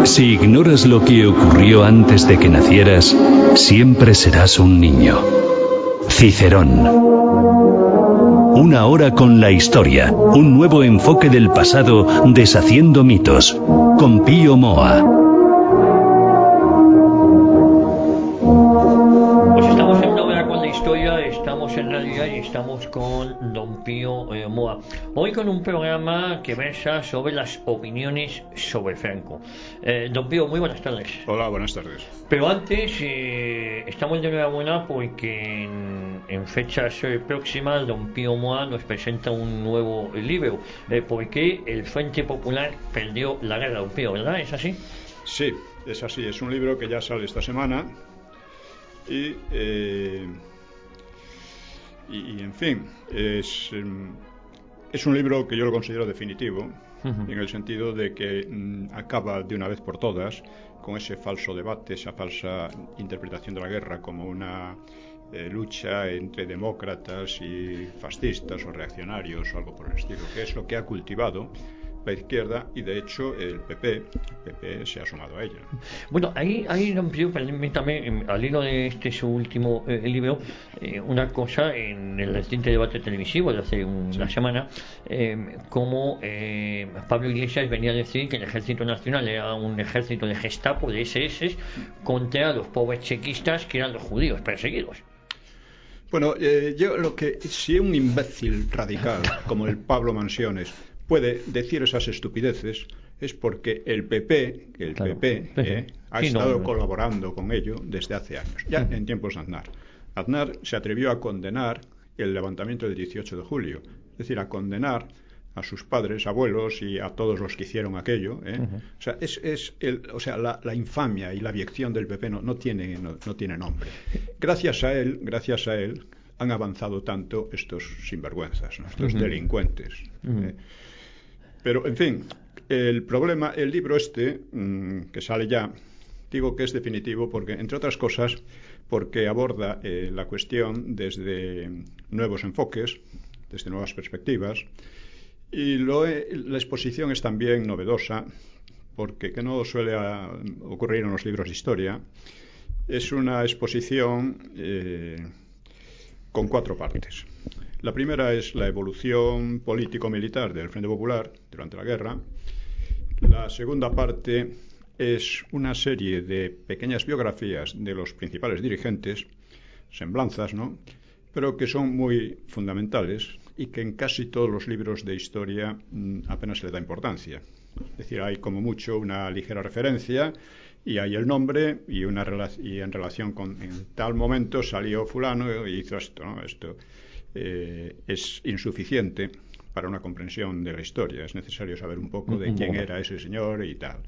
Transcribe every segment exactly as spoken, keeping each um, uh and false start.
Si ignoras lo que ocurrió antes de que nacieras, siempre serás un niño. Cicerón. Una hora con la historia, un nuevo enfoque del pasado deshaciendo mitos, con Pío Moa. Pues estamos en una hora con la historia, estamos en realidad y estamos con don Pío eh, Moa. Hoy con un programa que versa sobre las opiniones sobre Franco. Eh, don Pío, muy buenas tardes. Hola, buenas tardes. Pero antes, eh, estamos de enhorabuena porque en, en fechas eh, próximas don Pío Moa nos presenta un nuevo libro. Eh, ¿Por qué el Frente Popular perdió la guerra, don Pío? ¿Verdad? ¿Es así? Sí, es así. Es un libro que ya sale esta semana y, eh, y, y en fin, es, es un libro que yo lo considero definitivo, uh-huh. en el sentido de que mm, acaba de una vez por todas con ese falso debate, esa falsa interpretación de la guerra como una eh, lucha entre demócratas y fascistas o reaccionarios o algo por el estilo, que es lo que ha cultivado la izquierda y de hecho el P P, el P P se ha sumado a ella. Bueno, ahí, ahí don Pío, permítame, al hilo de este su último eh, libro, eh, una cosa en el reciente debate televisivo de hace una sí. semana, eh, como eh, Pablo Iglesias venía a decir que el Ejército Nacional era un ejército de Gestapo, de ese ese, contra los pobres chequistas que eran los judíos perseguidos. Bueno, eh, yo lo que, si un imbécil radical como el Pablo Mansiones puede decir esas estupideces, es porque el P P, el claro. P P eh, ha sí, estado no, no. colaborando con ello desde hace años, ya en tiempos de Aznar. Aznar se atrevió a condenar el levantamiento del dieciocho de julio, es decir, a condenar a sus padres, abuelos y a todos los que hicieron aquello. ¿eh? Uh-huh. O sea, es, es el, o sea la, la infamia y la abyección del P P no, no, tiene, no, no tiene nombre. Gracias a él, gracias a él, han avanzado tanto estos sinvergüenzas, ¿no? Estos uh-huh. delincuentes. Uh-huh. ¿eh? Pero, en fin, el problema, el libro este, mmm, que sale ya, digo que es definitivo porque, entre otras cosas, porque aborda eh, la cuestión desde nuevos enfoques, desde nuevas perspectivas, y lo he, la exposición es también novedosa, porque que no suele a, ocurrir en los libros de historia, es una exposición eh, con cuatro partes. La primera es la evolución político-militar del Frente Popular durante la guerra. La segunda parte es una serie de pequeñas biografías de los principales dirigentes, semblanzas, ¿no? Pero que son muy fundamentales y que en casi todos los libros de historia mmm, apenas se le da importancia. Es decir, hay como mucho una ligera referencia y hay el nombre y, una rela- y en relación con en tal momento salió fulano y hizo esto, ¿no? Esto. Eh, es insuficiente para una comprensión de la historia. Es necesario saber un poco de quién era ese señor y tal.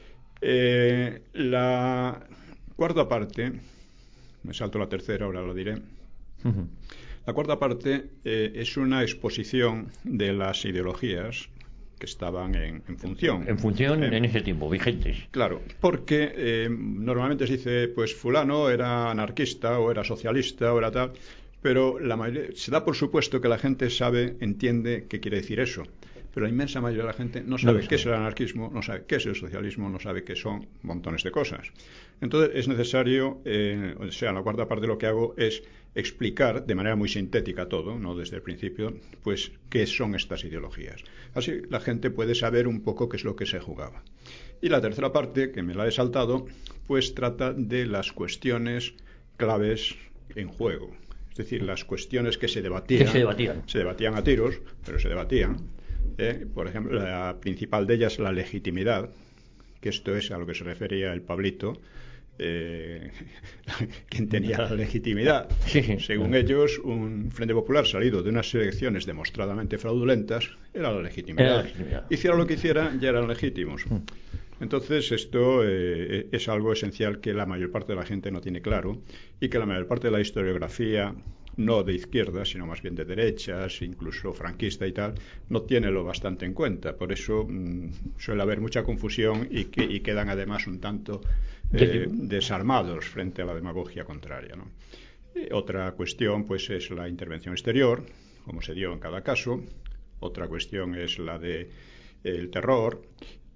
Eh, la cuarta parte, me salto la tercera, ahora lo diré. Uh-huh. La cuarta parte eh, es una exposición de las ideologías que estaban en, en función. En función eh, en ese tiempo, vigentes. Claro, porque eh, normalmente se dice, pues fulano era anarquista o era socialista o era tal. Pero la mayoría, se da por supuesto que la gente sabe, entiende qué quiere decir eso. Pero la inmensa mayoría de la gente no sabe no qué es el anarquismo, no sabe qué es el socialismo, no sabe qué son montones de cosas. Entonces es necesario, eh, o sea, en la cuarta parte lo que hago es explicar de manera muy sintética todo, no desde el principio, pues qué son estas ideologías. Así la gente puede saber un poco qué es lo que se jugaba. Y la tercera parte, que me la he saltado, pues trata de las cuestiones claves en juego. Es decir, las cuestiones que se debatían, se debatían, se debatían a tiros, pero se debatían. ¿eh? Por ejemplo, la principal de ellas, la legitimidad, que esto es a lo que se refería el Pablito, eh, quien tenía la legitimidad. Sí, sí. Según ellos, un Frente Popular salido de unas elecciones demostradamente fraudulentas era la legitimidad. Era la legitimidad. Hiciera lo que hiciera, ya eran legítimos. Entonces esto eh, es algo esencial que la mayor parte de la gente no tiene claro y que la mayor parte de la historiografía, no de izquierda, sino más bien de derechas, incluso franquista y tal, no tiene lo bastante en cuenta. Por eso mmm, suele haber mucha confusión y, que, y quedan además un tanto eh, desarmados frente a la demagogia contraria, ¿no? Y otra cuestión pues es la intervención exterior, como se dio en cada caso. Otra cuestión es la de el terror.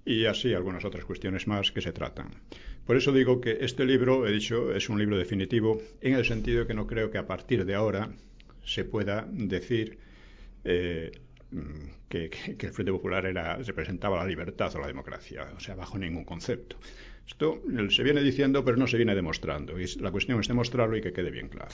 y así algunas otras cuestiones más que se tratan. Por eso digo que este libro, he dicho, es un libro definitivo, en el sentido que no creo que a partir de ahora se pueda decir eh, que, que, que el Frente Popular era, representaba la libertad o la democracia, o sea, bajo ningún concepto. Esto se viene diciendo, pero no se viene demostrando, y la cuestión es demostrarlo y que quede bien claro.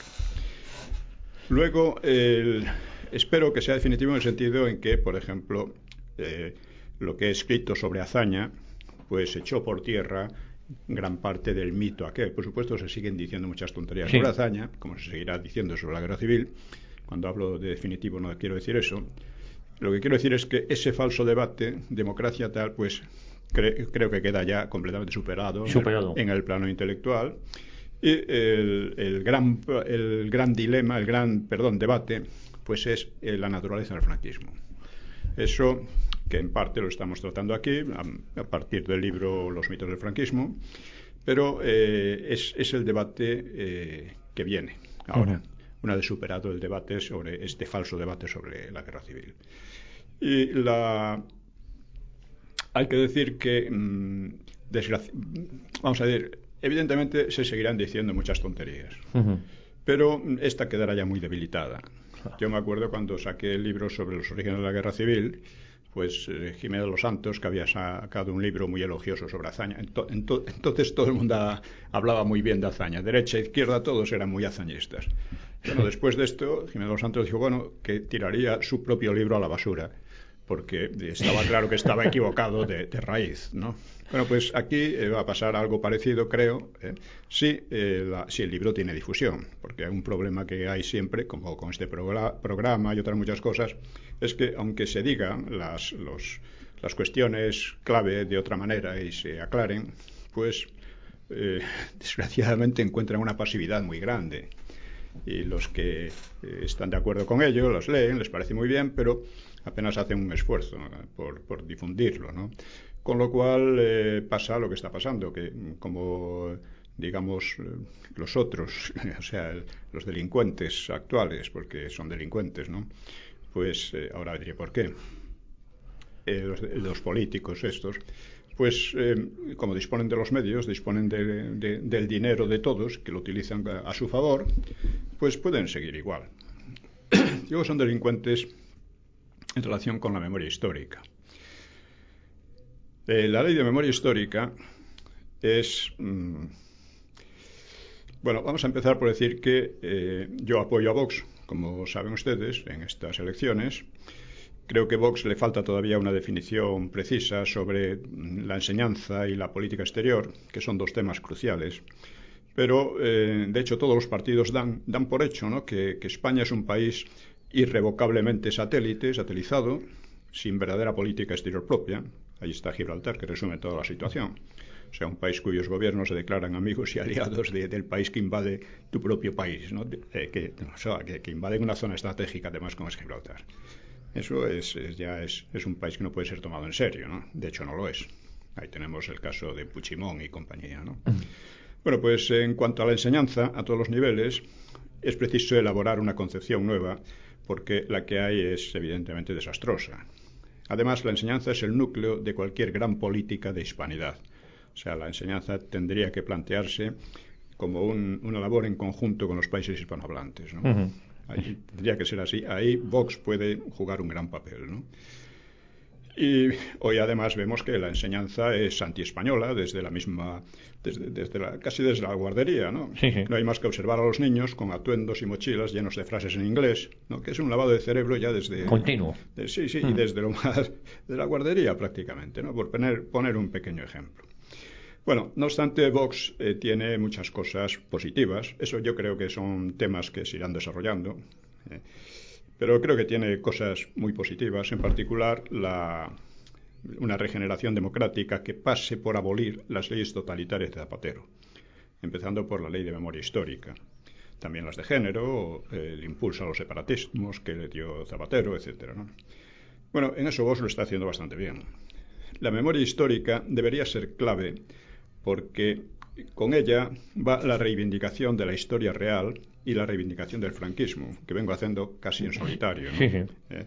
Luego, el, espero que sea definitivo en el sentido en que, por ejemplo, eh, lo que he escrito sobre Azaña, pues echó por tierra gran parte del mito aquel. Por supuesto, se siguen diciendo muchas tonterías sí. sobre Azaña, como se seguirá diciendo sobre la guerra civil. Cuando hablo de definitivo no quiero decir eso. Lo que quiero decir es que ese falso debate, democracia tal, pues cre creo que queda ya completamente superado, superado. En, el, en el plano intelectual. Y el, el, gran, el gran dilema, el gran, perdón, debate, pues es eh, la naturaleza del franquismo. Eso, que en parte lo estamos tratando aquí, a, a partir del libro Los mitos del franquismo, pero eh, es, es el debate eh, que viene ahora, uh-huh. una vez superado el debate sobre este falso debate sobre la guerra civil. Y la... hay que decir que, mmm, desgraci... vamos a decir, evidentemente se seguirán diciendo muchas tonterías, uh-huh. pero esta quedará ya muy debilitada. Yo me acuerdo cuando saqué el libro sobre los orígenes de la guerra civil, pues eh, Jiménez de los Santos, que había sacado un libro muy elogioso sobre Azaña. Ento ento entonces todo el mundo a, hablaba muy bien de Azaña. Derecha, izquierda, todos eran muy azañistas. Bueno, después de esto, Jiménez de los Santos dijo, bueno, que tiraría su propio libro a la basura, porque estaba claro que estaba equivocado de, de raíz, ¿no? Bueno, pues aquí eh, va a pasar algo parecido, creo, eh, si, eh, la, si el libro tiene difusión, porque un problema que hay siempre, como con este programa, programa y otras muchas cosas, es que aunque se digan las, los, las cuestiones clave de otra manera y se aclaren, pues eh, desgraciadamente encuentran una pasividad muy grande. Y los que eh, están de acuerdo con ello, los leen, les parece muy bien, pero apenas hacen un esfuerzo, ¿no? por, por difundirlo, ¿no? Con lo cual eh, pasa lo que está pasando, que como, digamos, los otros, o sea, el, los delincuentes actuales, porque son delincuentes, ¿no? Pues eh, ahora diré por qué. Eh, los, los políticos estos, pues eh, como disponen de los medios, disponen de, de, del dinero de todos, que lo utilizan a, a su favor, pues pueden seguir igual. Digo, son delincuentes en relación con la memoria histórica. Eh, la ley de memoria histórica es... Mmm, bueno, vamos a empezar por decir que eh, yo apoyo a Vox, como saben ustedes, en estas elecciones. Creo que a Vox le falta todavía una definición precisa sobre la enseñanza y la política exterior, que son dos temas cruciales. Pero, eh, de hecho, todos los partidos dan, dan por hecho, ¿no?, que, que España es un país irrevocablemente satélite, satelizado, sin verdadera política exterior propia. Ahí está Gibraltar, que resume toda la situación. O sea, un país cuyos gobiernos se declaran amigos y aliados de, del país que invade tu propio país, ¿no? Eh, que, o sea, que, que invade una zona estratégica, además, como es Gibraltar. Eso es, es ya es, es un país que no puede ser tomado en serio, ¿no? De hecho, no lo es. Ahí tenemos el caso de Puigdemont y compañía, ¿no? Bueno, pues en cuanto a la enseñanza, a todos los niveles, es preciso elaborar una concepción nueva, porque la que hay es evidentemente desastrosa. Además, la enseñanza es el núcleo de cualquier gran política de hispanidad. O sea, la enseñanza tendría que plantearse como un, una labor en conjunto con los países hispanohablantes, ¿no? Uh-huh. Ahí tendría que ser así. Ahí Vox puede jugar un gran papel, ¿no? Y hoy además vemos que la enseñanza es antiespañola desde la misma, desde, desde la, casi desde la guardería, ¿no? Sí, sí. No hay más que observar a los niños con atuendos y mochilas llenos de frases en inglés, ¿no? Que es un lavado de cerebro ya desde... Continuo. De, sí, sí, mm. y desde lo más de la guardería prácticamente, ¿no? Por poner, poner un pequeño ejemplo. Bueno, no obstante, Vox eh, tiene muchas cosas positivas. Eso yo creo que son temas que se irán desarrollando. Eh, pero creo que tiene cosas muy positivas, en particular la, una regeneración democrática que pase por abolir las leyes totalitarias de Zapatero, empezando por la ley de memoria histórica. También las de género, el impulso a los separatismos que le dio Zapatero, etcétera, ¿no? Bueno, en eso Vox lo está haciendo bastante bien. La memoria histórica debería ser clave porque con ella va la reivindicación de la historia real y la reivindicación del franquismo, que vengo haciendo casi en solitario, ¿no? Sí, sí. Eh,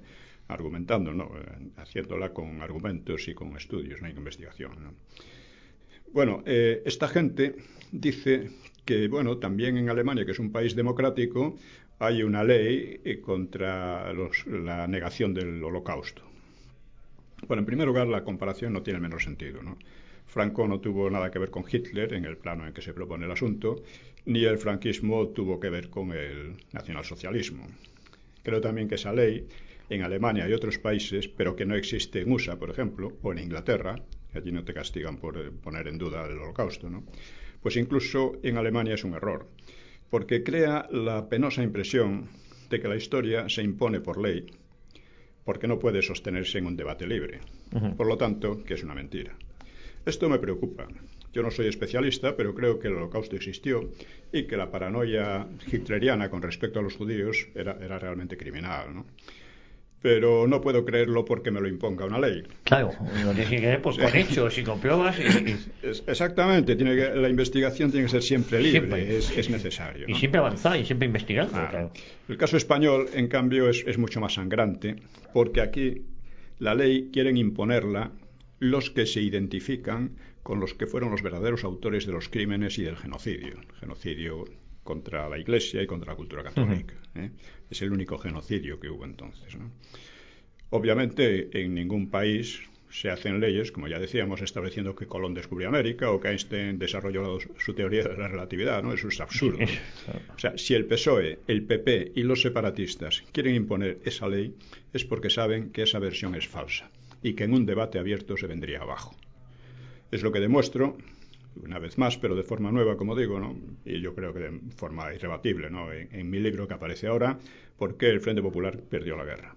argumentando, ¿no? Haciéndola con argumentos y con estudios, no hay investigación, ¿no? Bueno, eh, esta gente dice que, bueno, también en Alemania, que es un país democrático, hay una ley eh, contra los, la negación del Holocausto. Bueno, en primer lugar, la comparación no tiene el menor sentido, ¿no? Franco no tuvo nada que ver con Hitler en el plano en que se propone el asunto, ni el franquismo tuvo que ver con el nacionalsocialismo. Creo también que esa ley, en Alemania y otros países, pero que no existe en U S A, por ejemplo, o en Inglaterra, allí no te castigan por poner en duda el Holocausto, ¿no? Pues incluso en Alemania es un error, porque crea la penosa impresión de que la historia se impone por ley, porque no puede sostenerse en un debate libre. Uh-huh. Por lo tanto, que es una mentira. Esto me preocupa. Yo no soy especialista, pero creo que el Holocausto existió y que la paranoia hitleriana con respecto a los judíos era, era realmente criminal, ¿no? Pero no puedo creerlo porque me lo imponga una ley. Claro, lo tienes que creer pues, con hechos y con pruebas. Y, y... Es, exactamente, tiene que, la investigación tiene que ser siempre libre, siempre. Es, es necesario, ¿no? Y siempre avanzar y siempre investigar. Ah, claro. El caso español, en cambio, es, es mucho más sangrante, porque aquí la ley quieren imponerla los que se identifican con los que fueron los verdaderos autores de los crímenes y del genocidio. Genocidio contra la Iglesia y contra la cultura católica. Uh-huh. ¿eh? Es el único genocidio que hubo entonces, ¿no? Obviamente, en ningún país se hacen leyes, como ya decíamos, estableciendo que Colón descubrió América o que Einstein desarrolló su teoría de la relatividad, ¿no? Eso es absurdo. O sea, si el P S O E, el P P y los separatistas quieren imponer esa ley, es porque saben que esa versión es falsa y que en un debate abierto se vendría abajo. Es lo que demuestro, una vez más, pero de forma nueva, como digo, ¿no? Y yo creo que de forma irrebatible, ¿no? En, en mi libro que aparece ahora, ¿por qué el Frente Popular perdió la guerra?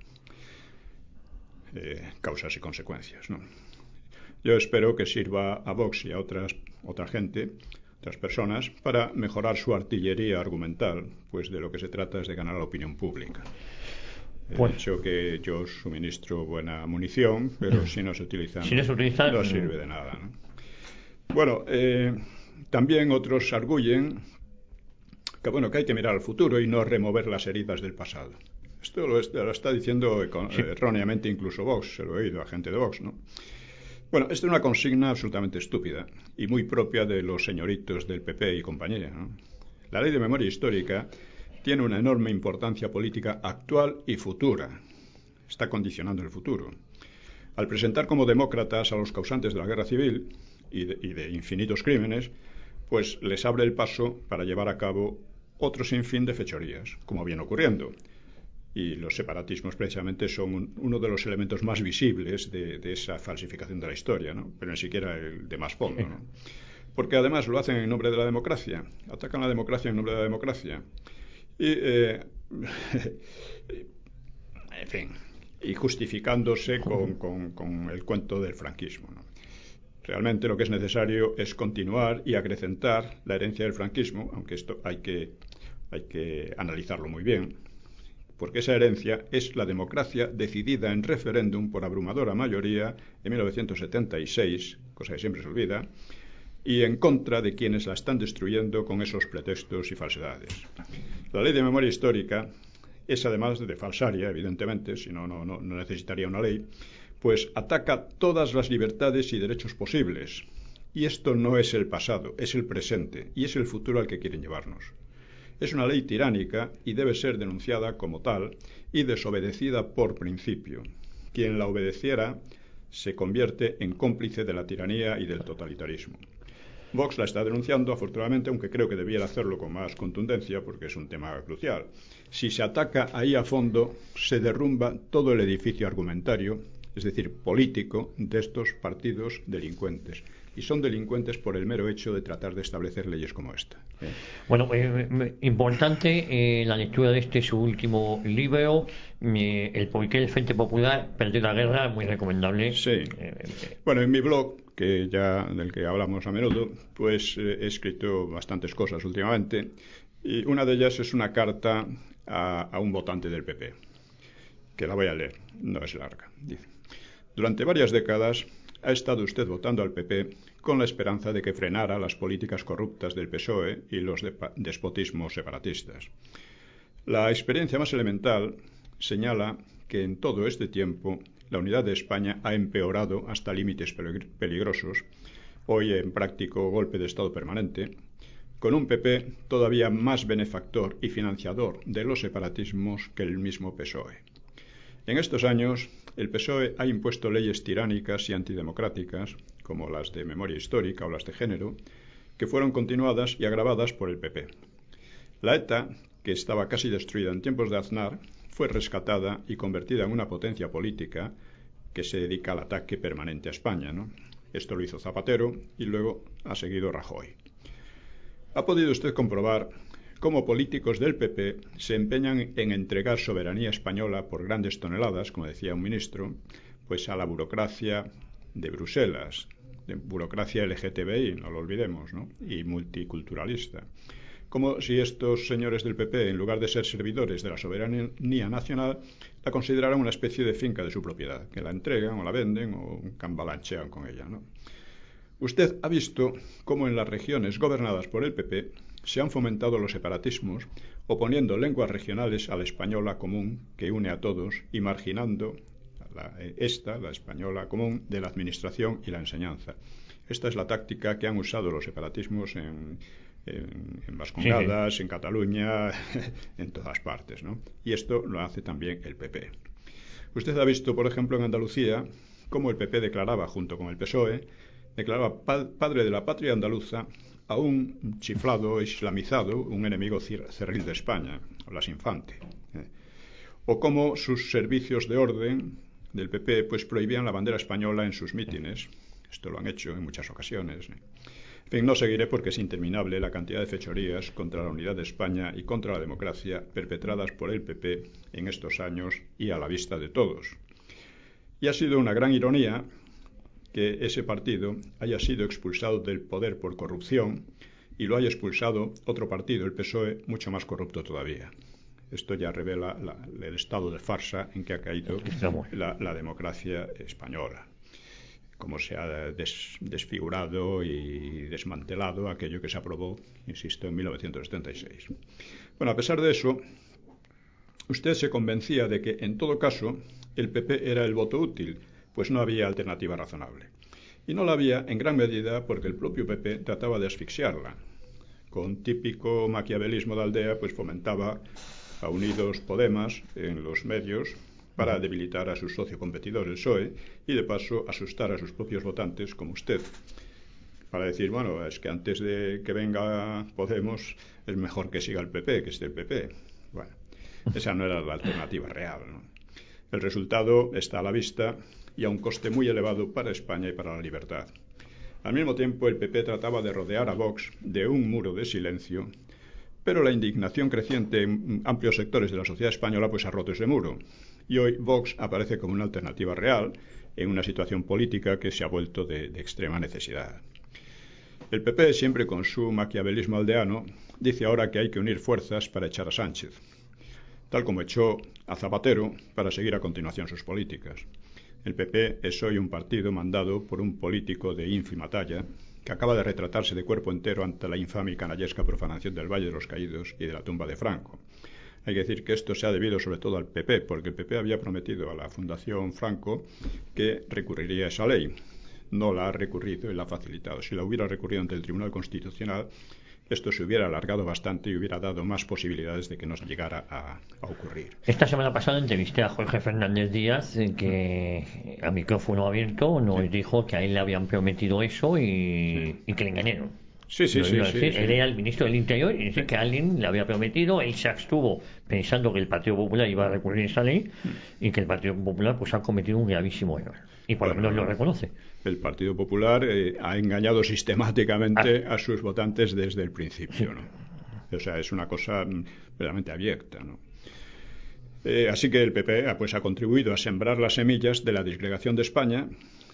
Eh, causas y consecuencias, ¿no? Yo espero que sirva a Vox y a otras, otra gente, otras personas, para mejorar su artillería argumental, pues de lo que se trata es de ganar a la opinión pública. Bueno. He dicho que yo suministro buena munición, pero si no se utiliza, si no, se utiliza no sirve de nada, ¿no? Bueno, eh, también otros arguyen que, bueno, que hay que mirar al futuro y no remover las heridas del pasado. Esto lo, es, lo está diciendo sí. erróneamente incluso Vox, se lo he oído a gente de Vox, ¿no? Bueno, esta es una consigna absolutamente estúpida y muy propia de los señoritos del P P y compañía, ¿no? La ley de memoria histórica tiene una enorme importancia política actual y futura. Está condicionando el futuro. Al presentar como demócratas a los causantes de la guerra civil y de, y de infinitos crímenes, pues les abre el paso para llevar a cabo otro sinfín de fechorías, como viene ocurriendo. Y los separatismos precisamente son un, uno de los elementos más visibles de, de esa falsificación de la historia, ¿no? Pero ni siquiera el de más fondo, ¿no? Porque además lo hacen en nombre de la democracia, atacan la democracia en nombre de la democracia. Y, eh, en fin, y justificándose con, con, con el cuento del franquismo, ¿no? Realmente lo que es necesario es continuar y acrecentar la herencia del franquismo, aunque esto hay que, hay que analizarlo muy bien, porque esa herencia es la democracia decidida en referéndum por abrumadora mayoría en mil novecientos setenta y seis, cosa que siempre se olvida, y en contra de quienes la están destruyendo con esos pretextos y falsedades. La ley de memoria histórica es, además de falsaria, evidentemente, si no, no, no necesitaría una ley, pues ataca todas las libertades y derechos posibles. Y esto no es el pasado, es el presente, y es el futuro al que quieren llevarnos. Es una ley tiránica y debe ser denunciada como tal y desobedecida por principio. Quien la obedeciera se convierte en cómplice de la tiranía y del totalitarismo. Vox la está denunciando, afortunadamente, aunque creo que debiera hacerlo con más contundencia porque es un tema crucial. Si se ataca ahí a fondo, se derrumba todo el edificio argumentario, es decir, político, de estos partidos delincuentes. Y son delincuentes por el mero hecho de tratar de establecer leyes como esta. ¿Eh? Bueno, eh, importante eh, la lectura de este su último libro, eh, El por qué el Frente Popular perdió la guerra, muy recomendable. Sí. Eh, bueno, en mi blog, que ya del que hablamos a menudo, pues eh, he escrito bastantes cosas últimamente, y una de ellas es una carta a, a un votante del P P, que la voy a leer, no es larga. Dice: durante varias décadas ha estado usted votando al P P con la esperanza de que frenara las políticas corruptas del P S O E y los de despotismos separatistas. La experiencia más elemental señala que en todo este tiempo la unidad de España ha empeorado hasta límites peligrosos, hoy en práctico golpe de Estado permanente, con un P P todavía más benefactor y financiador de los separatismos que el mismo P S O E. En estos años, el P S O E ha impuesto leyes tiránicas y antidemocráticas, como las de memoria histórica o las de género, que fueron continuadas y agravadas por el P P. La ETA, que estaba casi destruida en tiempos de Aznar, fue rescatada y convertida en una potencia política que se dedica al ataque permanente a España, ¿no? Esto lo hizo Zapatero y luego ha seguido Rajoy. ¿Ha podido usted comprobar cómo políticos del P P se empeñan en entregar soberanía española por grandes toneladas, como decía un ministro, pues a la burocracia de Bruselas, de burocracia L G T B I, no lo olvidemos, ¿no? Y multiculturalista? Como si estos señores del P P, en lugar de ser servidores de la soberanía nacional, la consideraran una especie de finca de su propiedad, que la entregan o la venden o cambalanchean con ella, ¿no? Usted ha visto cómo en las regiones gobernadas por el P P se han fomentado los separatismos, oponiendo lenguas regionales a la española común que une a todos y marginando la, esta, la española común, de la administración y la enseñanza. Esta es la táctica que han usado los separatismos en, en, en Vascongadas, sí, sí. en Cataluña, en todas partes, ¿no? Y esto lo hace también el P P. Usted ha visto, por ejemplo, en Andalucía, cómo el P P declaraba, junto con el P S O E, declaraba padre de la patria andaluza a un chiflado islamizado, un enemigo cerril de España, Blas Infante. ¿eh? O cómo sus servicios de orden del P P pues prohibían la bandera española en sus mítines. Esto lo han hecho en muchas ocasiones. ¿eh? En fin, no seguiré porque es interminable la cantidad de fechorías contra la unidad de España y contra la democracia perpetradas por el P P en estos años y a la vista de todos. Y ha sido una gran ironía que ese partido haya sido expulsado del poder por corrupción y lo haya expulsado otro partido, el P S O E, mucho más corrupto todavía. Esto ya revela la, el estado de farsa en que ha caído la, la democracia española, cómo se ha des, desfigurado y desmantelado aquello que se aprobó, insisto, en mil novecientos setenta y seis. Bueno, a pesar de eso, usted se convencía de que, en todo caso, el P P era el voto útil, pues no había alternativa razonable. Y no la había en gran medida porque el propio P P trataba de asfixiarla. Con típico maquiavelismo de aldea, pues fomentaba a Unidos Podemos en los medios para debilitar a su socio competidor, el P S O E, y de paso asustar a sus propios votantes, como usted, para decir, bueno, es que antes de que venga Podemos es mejor que siga el P P, que esté el P P. Bueno, esa no era la alternativa real, ¿no? El resultado está a la vista y a un coste muy elevado para España y para la libertad. Al mismo tiempo, el P P trataba de rodear a Vox de un muro de silencio, pero la indignación creciente en amplios sectores de la sociedad española pues ha roto ese muro. Y hoy Vox aparece como una alternativa real en una situación política que se ha vuelto de, de extrema necesidad. El P P, siempre con su maquiavelismo aldeano, dice ahora que hay que unir fuerzas para echar a Sánchez, tal como echó a Zapatero para seguir a continuación sus políticas. El P P es hoy un partido mandado por un político de ínfima talla que acaba de retratarse de cuerpo entero ante la infame y canallesca profanación del Valle de los Caídos y de la tumba de Franco. Hay que decir que esto se ha debido sobre todo al P P, porque el P P había prometido a la Fundación Franco que recurriría a esa ley. No la ha recurrido y la ha facilitado. Si la hubiera recurrido ante el Tribunal Constitucional, esto se hubiera alargado bastante y hubiera dado más posibilidades de que nos llegara a, a ocurrir. Esta semana pasada entrevisté a Jorge Fernández Díaz, que a micrófono abierto nos sí. dijo que a él le habían prometido eso y, sí. y que le engañaron. Sí, sí, sí, sí, sí. Él era el ministro del Interior y dice sí. que alguien le había prometido, él se abstuvo pensando que el Partido Popular iba a recurrir a esa ley y que el Partido Popular pues ha cometido un gravísimo error. Y por bueno, lo menos lo reconoce. El Partido Popular eh, ha engañado sistemáticamente ah. a sus votantes desde el principio, ¿no? O sea, es una cosa verdaderamente abierta, ¿no? Eh, así que el P P pues, ha contribuido a sembrar las semillas de la disgregación de España,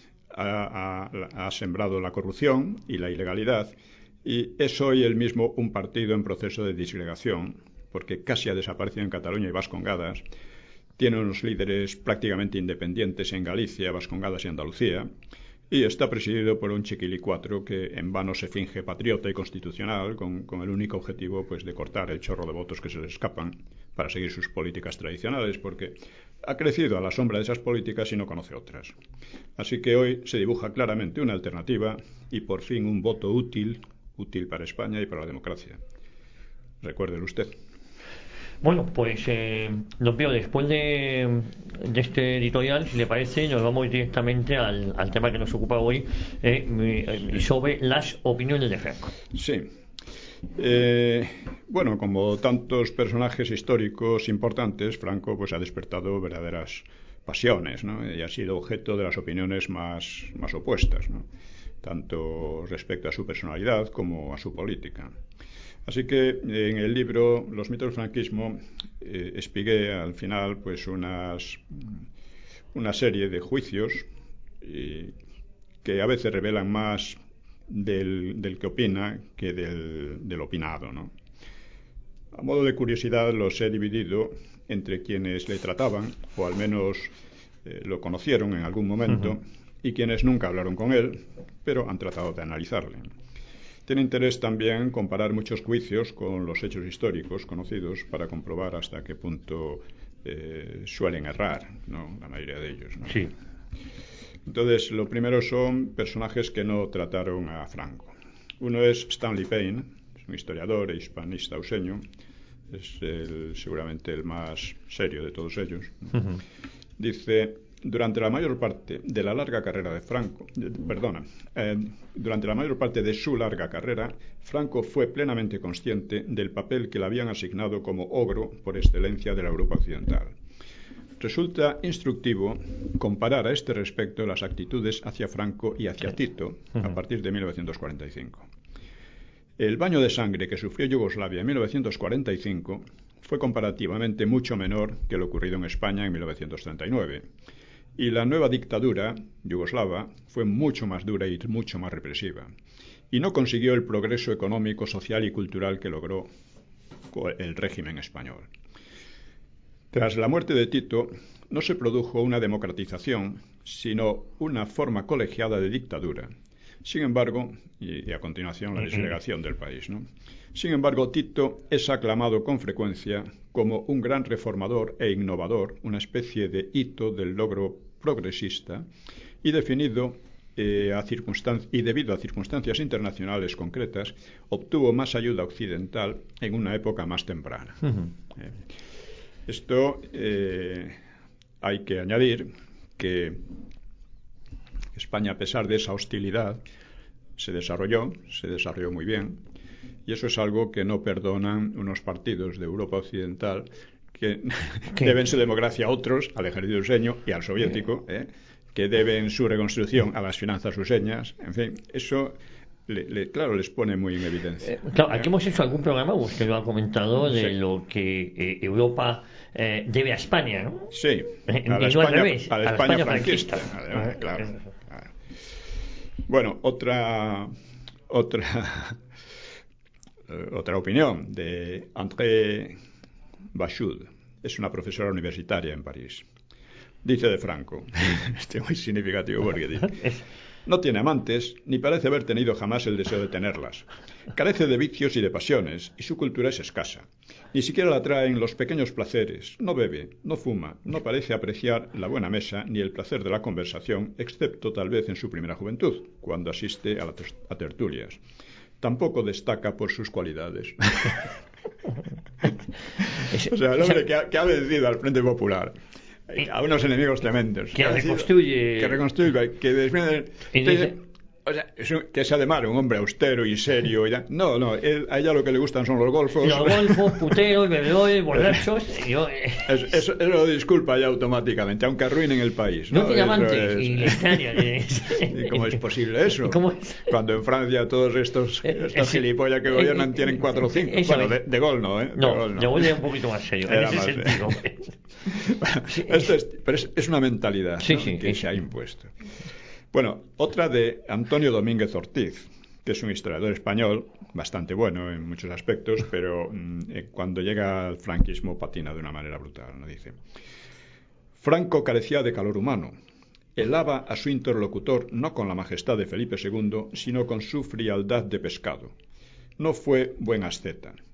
ha, ha, ha sembrado la corrupción y la ilegalidad, y es hoy el mismo un partido en proceso de disgregación, porque casi ha desaparecido en Cataluña y Vascongadas, tiene unos líderes prácticamente independientes en Galicia, Vascongadas y Andalucía, y está presidido por un chiquilicuatro que en vano se finge patriota y constitucional, con, con el único objetivo pues, de cortar el chorro de votos que se le escapan para seguir sus políticas tradicionales, porque ha crecido a la sombra de esas políticas y no conoce otras. Así que hoy se dibuja claramente una alternativa y por fin un voto útil, útil para España y para la democracia. Recuérdelo usted. Bueno, pues eh, lo veo después de, de este editorial, si le parece, nos vamos directamente al, al tema que nos ocupa hoy, eh, sí. sobre las opiniones de Franco. Sí. Eh, bueno, como tantos personajes históricos importantes, Franco pues ha despertado verdaderas pasiones, ¿no? Y ha sido objeto de las opiniones más, más opuestas, ¿no? Tanto respecto a su personalidad como a su política. Así que en el libro Los mitos del franquismo eh, expigué al final pues unas, una serie de juicios eh, que a veces revelan más del, del que opina que del, del opinado, ¿no? A modo de curiosidad los he dividido entre quienes le trataban, o al menos eh, lo conocieron en algún momento, uh-huh. y quienes nunca hablaron con él, pero han tratado de analizarle. Tiene interés también comparar muchos juicios con los hechos históricos conocidos para comprobar hasta qué punto eh, suelen errar, ¿no? La mayoría de ellos, ¿no? Sí. Entonces, lo primero son personajes que no trataron a Franco. Uno es Stanley Payne, es un historiador e hispanista auseño, es el, seguramente el más serio de todos ellos. Uh-huh. Dice: durante la mayor parte de la larga carrera de Franco, eh, perdona, eh, durante la mayor parte de su larga carrera, Franco fue plenamente consciente del papel que le habían asignado como ogro por excelencia de la Europa occidental. Resulta instructivo comparar a este respecto las actitudes hacia Franco y hacia Tito a partir de mil novecientos cuarenta y cinco. El baño de sangre que sufrió Yugoslavia en mil novecientos cuarenta y cinco fue comparativamente mucho menor que lo ocurrido en España en mil novecientos treinta y nueve. Y la nueva dictadura yugoslava fue mucho más dura y mucho más represiva. Y no consiguió el progreso económico, social y cultural que logró el régimen español. Tras la muerte de Tito, no se produjo una democratización, sino una forma colegiada de dictadura. Sin embargo, y a continuación la disgregación del país, ¿no? Sin embargo, Tito es aclamado con frecuencia como un gran reformador e innovador, una especie de hito del logro progresista, y definido eh, a circunstan- y debido a circunstancias internacionales concretas, obtuvo más ayuda occidental en una época más temprana. Uh-huh. Eh, esto eh, hay que añadir que España, a pesar de esa hostilidad, se desarrolló, se desarrolló muy bien, y eso es algo que no perdonan unos partidos de Europa Occidental que ¿Qué? deben su democracia a otros, al ejército useño y al soviético, ¿eh? que deben su reconstrucción a las finanzas useñas. En fin, eso, le, le, claro, les pone muy en evidencia. Eh, claro, aquí hemos hecho algún programa, usted lo ha comentado, de sí. lo que eh, Europa eh, debe a España, ¿no? Sí, a la no España, revés, a la a España, España franquista. franquista. Además, ah, claro, claro. Bueno, otra, otra, otra opinión de André Bachud, es una profesora universitaria en París. Dice de Franco, este es muy significativo porque dice: no tiene amantes, ni parece haber tenido jamás el deseo de tenerlas. Carece de vicios y de pasiones, y su cultura es escasa. Ni siquiera la atraen los pequeños placeres. No bebe, no fuma, no parece apreciar la buena mesa ni el placer de la conversación, excepto tal vez en su primera juventud, cuando asiste a, la ter- a tertulias. Tampoco destaca por sus cualidades. O sea, el hombre que ha, que ha vencido al Frente Popular a unos enemigos tremendos, que, que reconstruye, que reconstruye, que desmiente, o sea, es un, que es además un hombre austero y serio. Y no, no, él, a ella lo que le gustan son los golfos. Los golfos, puteros, bebedores, borrachos. Yo, eh. eso, eso, eso lo disculpa ya automáticamente, aunque arruinen el país. No, no tiene amantes. Y, ¿Y cómo es posible eso? ¿Cómo es? Cuando en Francia todos estos, estos eh, gilipollas que gobiernan eh, tienen cuatro o cinco. Bueno, de, de gol no, ¿eh? No, de gol no. De gol era un poquito más serio, en ese más, sentido. Eh. Bueno, esto es, pero es, es una mentalidad, sí, ¿no? sí, que sí. se ha impuesto. Bueno, otra de Antonio Domínguez Ortiz, que es un historiador español bastante bueno en muchos aspectos, pero eh, cuando llega al franquismo patina de una manera brutal, ¿no? Dice: Franco carecía de calor humano. Helaba a su interlocutor no con la majestad de Felipe segundo, sino con su frialdad de pescado. No fue buen asceta.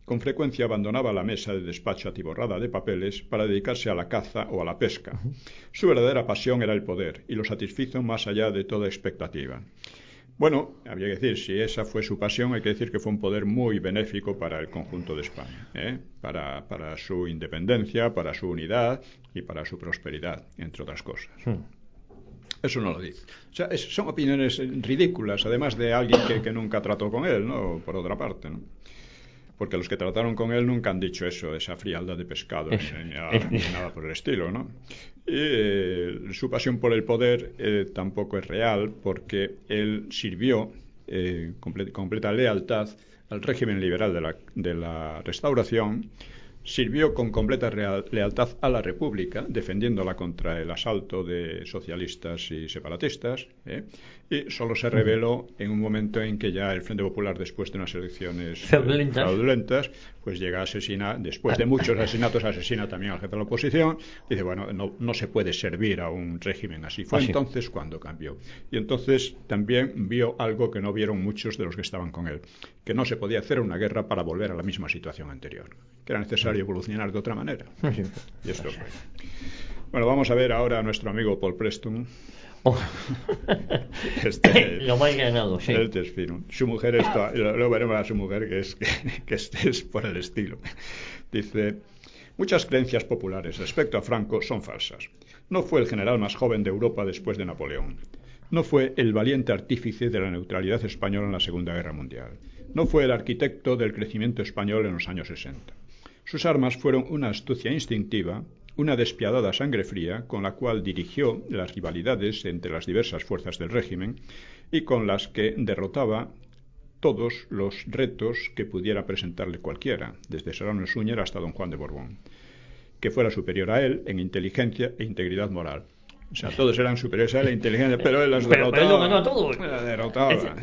con frecuencia abandonaba la mesa de despacho atiborrada de papeles para dedicarse a la caza o a la pesca. Su verdadera pasión era el poder y lo satisfizo más allá de toda expectativa. Bueno, habría que decir, si esa fue su pasión, hay que decir que fue un poder muy benéfico para el conjunto de España, ¿eh? para, para su independencia, para su unidad y para su prosperidad, entre otras cosas. Hmm. Eso no lo dice. O sea, es, son opiniones ridículas, además de alguien que, que nunca trató con él, ¿no? Por otra parte, ¿no? Porque los que trataron con él nunca han dicho eso, esa frialdad de pescado, ni, ni, ni nada por el estilo, ¿no? Y eh, su pasión por el poder eh, tampoco es real, porque él sirvió eh, comple completa lealtad al régimen liberal de la, de la Restauración, sirvió con completa real, lealtad a la República, defendiéndola contra el asalto de socialistas y separatistas, ¿eh? Y solo se rebeló en un momento en que ya el Frente Popular, después de unas elecciones fraudulentas, eh, fraudulentas pues llega a asesinar, después de muchos asesinatos, asesina también al jefe de la oposición. Dice, bueno, no, no se puede servir a un régimen así. Fue así. Entonces cuando cambió. Y entonces también vio algo que no vieron muchos de los que estaban con él, que no se podía hacer una guerra para volver a la misma situación anterior, que era necesario evolucionar de otra manera. Sí. Y esto fue. Bueno, vamos a ver ahora a nuestro amigo Paul Preston. Oh. Este, lo más ganado, sí. Este es fino. Su mujer, esto, luego veremos a su mujer, que es, que, que este es por el estilo. Dice, muchas creencias populares respecto a Franco son falsas. No fue el general más joven de Europa después de Napoleón. No fue el valiente artífice de la neutralidad española en la Segunda Guerra Mundial. No fue el arquitecto del crecimiento español en los años sesenta. Sus armas fueron una astucia instintiva, una despiadada sangre fría con la cual dirigió las rivalidades entre las diversas fuerzas del régimen y con las que derrotaba todos los retos que pudiera presentarle cualquiera, desde Serrano Suñer hasta don Juan de Borbón, que fuera superior a él en inteligencia e integridad moral. O sea, todos eran superiores a él en inteligencia, pero él las derrotaba. Pero él lo ganó a todos. Las derrotaba.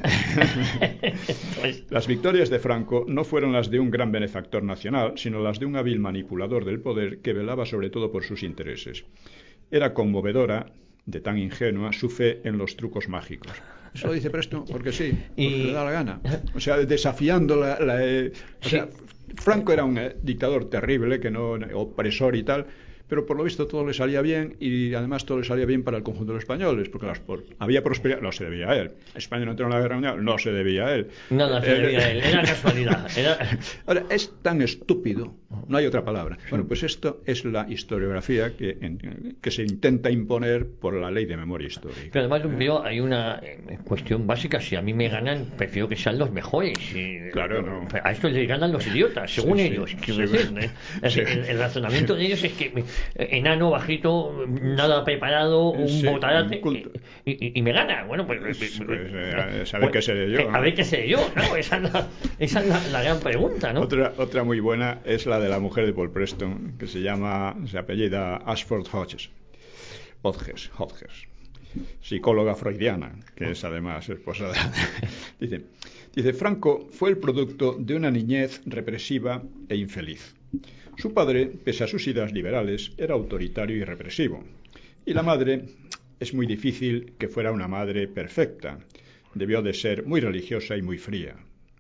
Las victorias de Franco no fueron las de un gran benefactor nacional, sino las de un hábil manipulador del poder que velaba sobre todo por sus intereses. Era conmovedora, de tan ingenua, su fe en los trucos mágicos. Eso lo dice Preston porque sí, porque y... le da la gana. O sea, desafiando la... la eh, o sea, Franco era un eh, dictador terrible, que no opresor y tal, pero por lo visto todo le salía bien y además todo le salía bien para el conjunto de los españoles, porque las, por, había prosperidad, no se debía a él. España no entró en la guerra mundial, no se debía a él. Nada se debía a él, era casualidad. Era... Ahora, es tan estúpido, no hay otra palabra. Bueno, pues esto es la historiografía que, en, que se intenta imponer por la ley de memoria histórica. Pero además, veo, hay una cuestión básica: si a mí me ganan, prefiero que sean los mejores. Y, claro, no. A estos les ganan los idiotas, según sí, ellos. Sí, quiero sí, decir, ¿eh? sí. el, el razonamiento sí. de ellos es que enano, bajito, nada preparado, un sí, botarate y, y, y me gana. Bueno, pues, pues eh, a ver qué seré yo, ¿no? A ver qué seré yo, ¿no? Esa es la, esa es la, la gran pregunta, ¿no? Otra, otra muy buena es la de la mujer de Paul Preston, que se llama, se apellida Ashford Hodges, Hodges, Hodges, psicóloga freudiana, que es además esposa de... dice, dice, Franco fue el producto de una niñez represiva e infeliz. Su padre, pese a sus ideas liberales, era autoritario y represivo. Y la madre, es muy difícil que fuera una madre perfecta. Debió de ser muy religiosa y muy fría.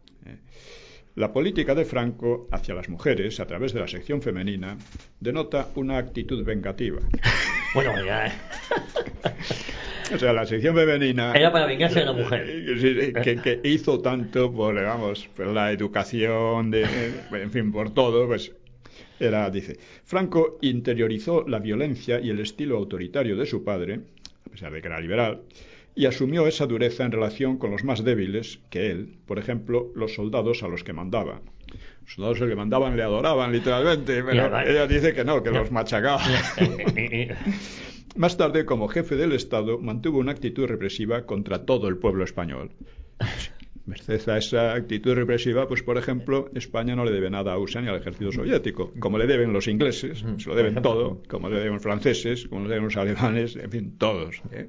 La política de Franco hacia las mujeres, a través de la sección femenina, denota una actitud vengativa. Bueno, ya... O sea, la sección femenina... Era para vengarse de la mujer. Que, que hizo tanto por, digamos, por la educación, de, en fin, por todo, pues... Era, dice, Franco interiorizó la violencia y el estilo autoritario de su padre, a pesar de que era liberal, y asumió esa dureza en relación con los más débiles que él, por ejemplo, los soldados a los que mandaba. Los soldados a los que mandaban le adoraban literalmente, pero ya, ella dice que no, que ya. los machacaba. Más tarde, como jefe del Estado, mantuvo una actitud represiva contra todo el pueblo español. Merced a esa actitud represiva, pues por ejemplo, España no le debe nada a U S A ni al ejército soviético, como le deben los ingleses, se lo deben todo, como le deben los franceses, como le deben los alemanes, en fin, todos, ¿eh?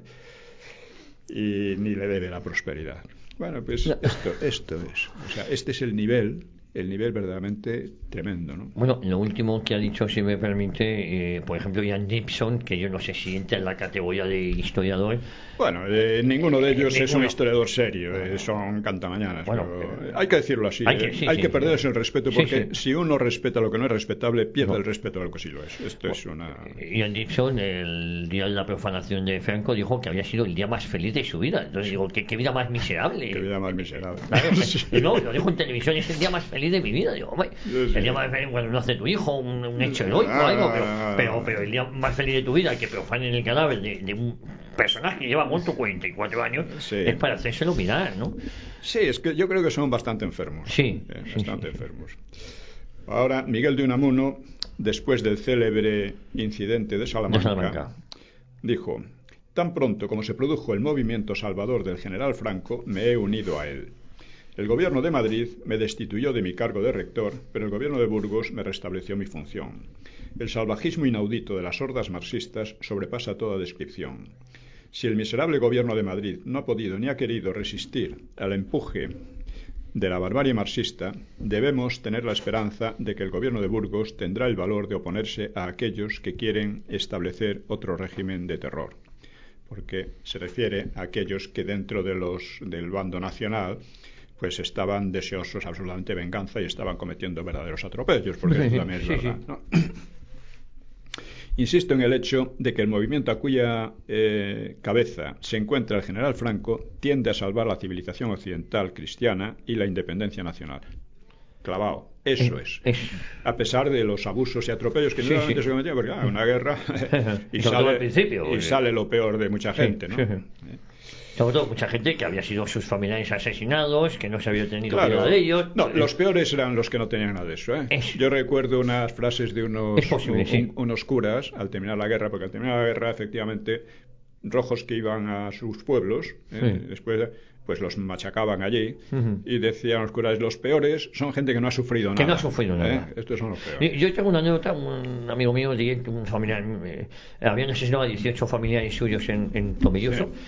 Y ni le debe la prosperidad. Bueno, pues esto, esto es, o sea, este es el nivel el nivel verdaderamente tremendo, ¿no? Bueno, lo último que ha dicho, si me permite, eh, por ejemplo, Ian Gibson, que yo no sé si entra en la categoría de historiador. Bueno, eh, ninguno de ellos eh, es un historiador serio, eh, son cantamañanas. Bueno, pero, eh, hay que decirlo así, hay que, eh, sí, hay sí, que sí, perderse sí. el respeto, Sí, porque sí. si uno respeta lo que no es respetable, pierde No. el respeto a lo que sí lo es. Esto es una... Ian Gibson, el día de la profanación de Franco, dijo que había sido el día más feliz de su vida. Entonces digo, ¿qué, qué vida más miserable? Qué vida más miserable. Claro, Sí. no, lo dijo en televisión, es el día más feliz de mi vida. Digo, hombre, Sí, sí. el día más feliz cuando nace tu hijo, un, un hecho heroico, Ah, algo, pero, pero, pero el día más feliz de tu vida, que profanen el cadáver de, de un personaje que lleva muerto cuarenta y cuatro años, Sí. es para hacérselo mirar, ¿no? Sí, es que yo creo que son bastante enfermos. Sí, eh, sí, bastante sí. enfermos. Ahora, Miguel de Unamuno, después del célebre incidente de Salamanca, De Salamanca. dijo: tan pronto como se produjo el movimiento salvador del general Franco, me he unido a él. El gobierno de Madrid me destituyó de mi cargo de rector, pero el gobierno de Burgos me restableció mi función. El salvajismo inaudito de las hordas marxistas sobrepasa toda descripción. Si el miserable gobierno de Madrid no ha podido ni ha querido resistir al empuje de la barbarie marxista, debemos tener la esperanza de que el gobierno de Burgos tendrá el valor de oponerse a aquellos que quieren establecer otro régimen de terror. Porque se refiere a aquellos que dentro de los, del bando nacional pues estaban deseosos absolutamente de venganza y estaban cometiendo verdaderos atropellos, porque Sí, eso también es sí, verdad, sí. ¿no? Insisto en el hecho de que el movimiento a cuya eh, cabeza se encuentra el general Franco tiende a salvar la civilización occidental cristiana y la independencia nacional. Clavado. Eso Eh, es. es. A pesar de los abusos y atropellos que Sí, nuevamente sí. se cometían, porque ah, una guerra y, Sobre todo al sale, principio, y porque- sale lo peor de mucha Sí, gente, ¿no? sí, sí. Sobre todo mucha gente que había sido sus familiares asesinados, que no se había tenido Claro. cuidado de ellos. No, los peores eran los que no tenían nada de eso, ¿eh? Es- Yo recuerdo unas frases de unos, Es posible, un- sí. un- unos curas al terminar la guerra, porque al terminar la guerra, efectivamente, rojos que iban a sus pueblos, ¿eh? Sí. Después pues los machacaban allí, Ujú. y decían los curas: los peores son gente que no ha sufrido Que nada. no ha sufrido ¿eh? nada. Estos son los peores. Y Yo tengo una anécdota, un amigo mío, directo, un familiar, eh, habían asesinado a dieciocho familiares suyos en, en Tomelloso. Sí.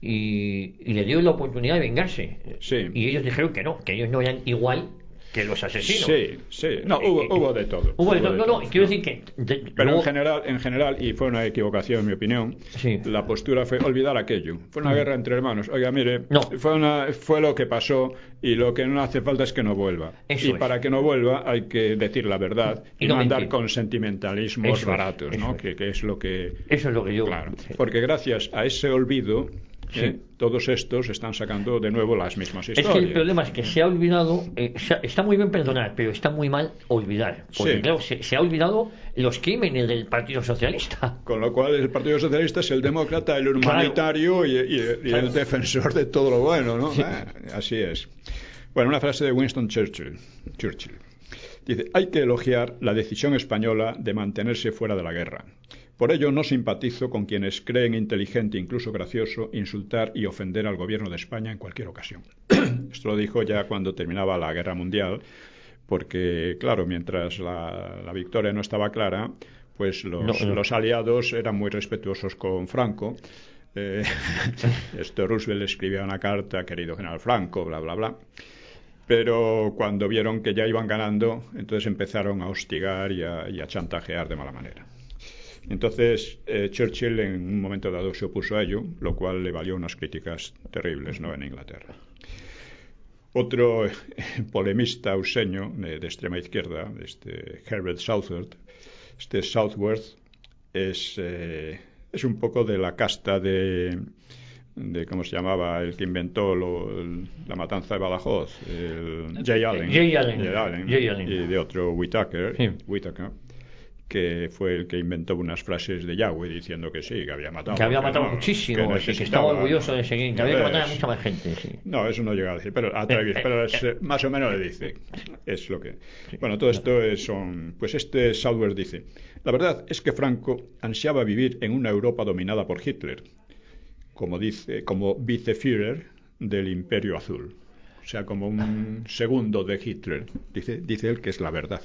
Y, y le dio la oportunidad de vengarse. Sí. Y ellos dijeron que no, que ellos no eran igual que los asesinos. Sí, sí. No, Eh, hubo, eh, hubo de todo. Hubo de Hubo todo. de No, todo, no, quiero ¿no? decir que. de- Pero luego- en general, en general, y fue una equivocación en mi opinión, Sí. la postura fue olvidar aquello. Fue una Mm. guerra entre hermanos. Oiga, mire, No. fue, una, fue lo que pasó, y lo que no hace falta es que no vuelva. Eso y es. para que no vuelva hay que decir la verdad y, Y no no andar mentir. con sentimentalismos Eso es, baratos, eso ¿no? es. Que, que es lo que... Eso es lo que yo. Claro, sí. porque gracias a ese olvido, Sí. ¿eh? todos estos están sacando de nuevo las mismas Es historias. que el problema es que se ha olvidado, eh, se ha- está muy bien perdonar, pero está muy mal olvidar. Porque Sí. claro, se, se ha olvidado los crímenes del Partido Socialista. Con lo cual el Partido Socialista es el demócrata, el humanitario y, y- y Claro. el defensor de todo lo bueno, ¿no? Sí. Ah, así es. Bueno, una frase de Winston Churchill. Churchill. Dice: hay que elogiar la decisión española de mantenerse fuera de la guerra. Por ello no simpatizo con quienes creen inteligente e incluso gracioso insultar y ofender al gobierno de España en cualquier ocasión. Esto lo dijo ya cuando terminaba la Guerra Mundial, porque, claro, mientras la, la victoria no estaba clara, pues los, No, no. los aliados eran muy respetuosos con Franco. Eh, esto Roosevelt escribía una carta: querido general Franco, bla, bla, bla. Pero cuando vieron que ya iban ganando, entonces empezaron a hostigar y a, y a chantajear de mala manera. Entonces eh, Churchill en un momento dado se opuso a ello, lo cual le valió unas críticas terribles, ¿no?, en Inglaterra. Otro eh, polemista auseño de, de extrema izquierda, este Herbert Southworth, este Southworth es, eh, es un poco de la casta de, de ¿cómo se llamaba? El que inventó lo, el- la matanza de Badajoz, el Jay Allen, Jay Allen. Jay Allen, Jay Allen. y de otro Whittaker, Sí. Whittaker, que fue el que inventó unas frases de Yahweh diciendo que sí, que había matado. Que había matado no, muchísimo, que que, que necesitaba, estaba orgulloso de seguir, que había que ¿ves? matar a mucha más gente. Sí. No, eso no llega a decir, pero, a través- Eh, eh, pero es, eh. eh, más o menos le dice. Es lo que. Bueno, todo esto es, son. Pues este Southworth dice: la verdad es que Franco ansiaba vivir en una Europa dominada por Hitler, como dice, como Viceführer del Imperio Azul. O sea, como un segundo de Hitler. Dice, dice él que es la verdad.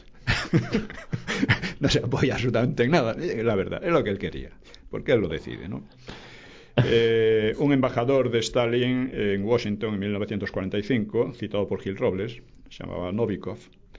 No se apoya absolutamente en nada. Es la verdad, es lo que él quería. Porque él lo decide, ¿no? Eh, un embajador de Stalin en Washington en mil novecientos cuarenta y cinco, citado por Gil Robles, se llamaba Novikov,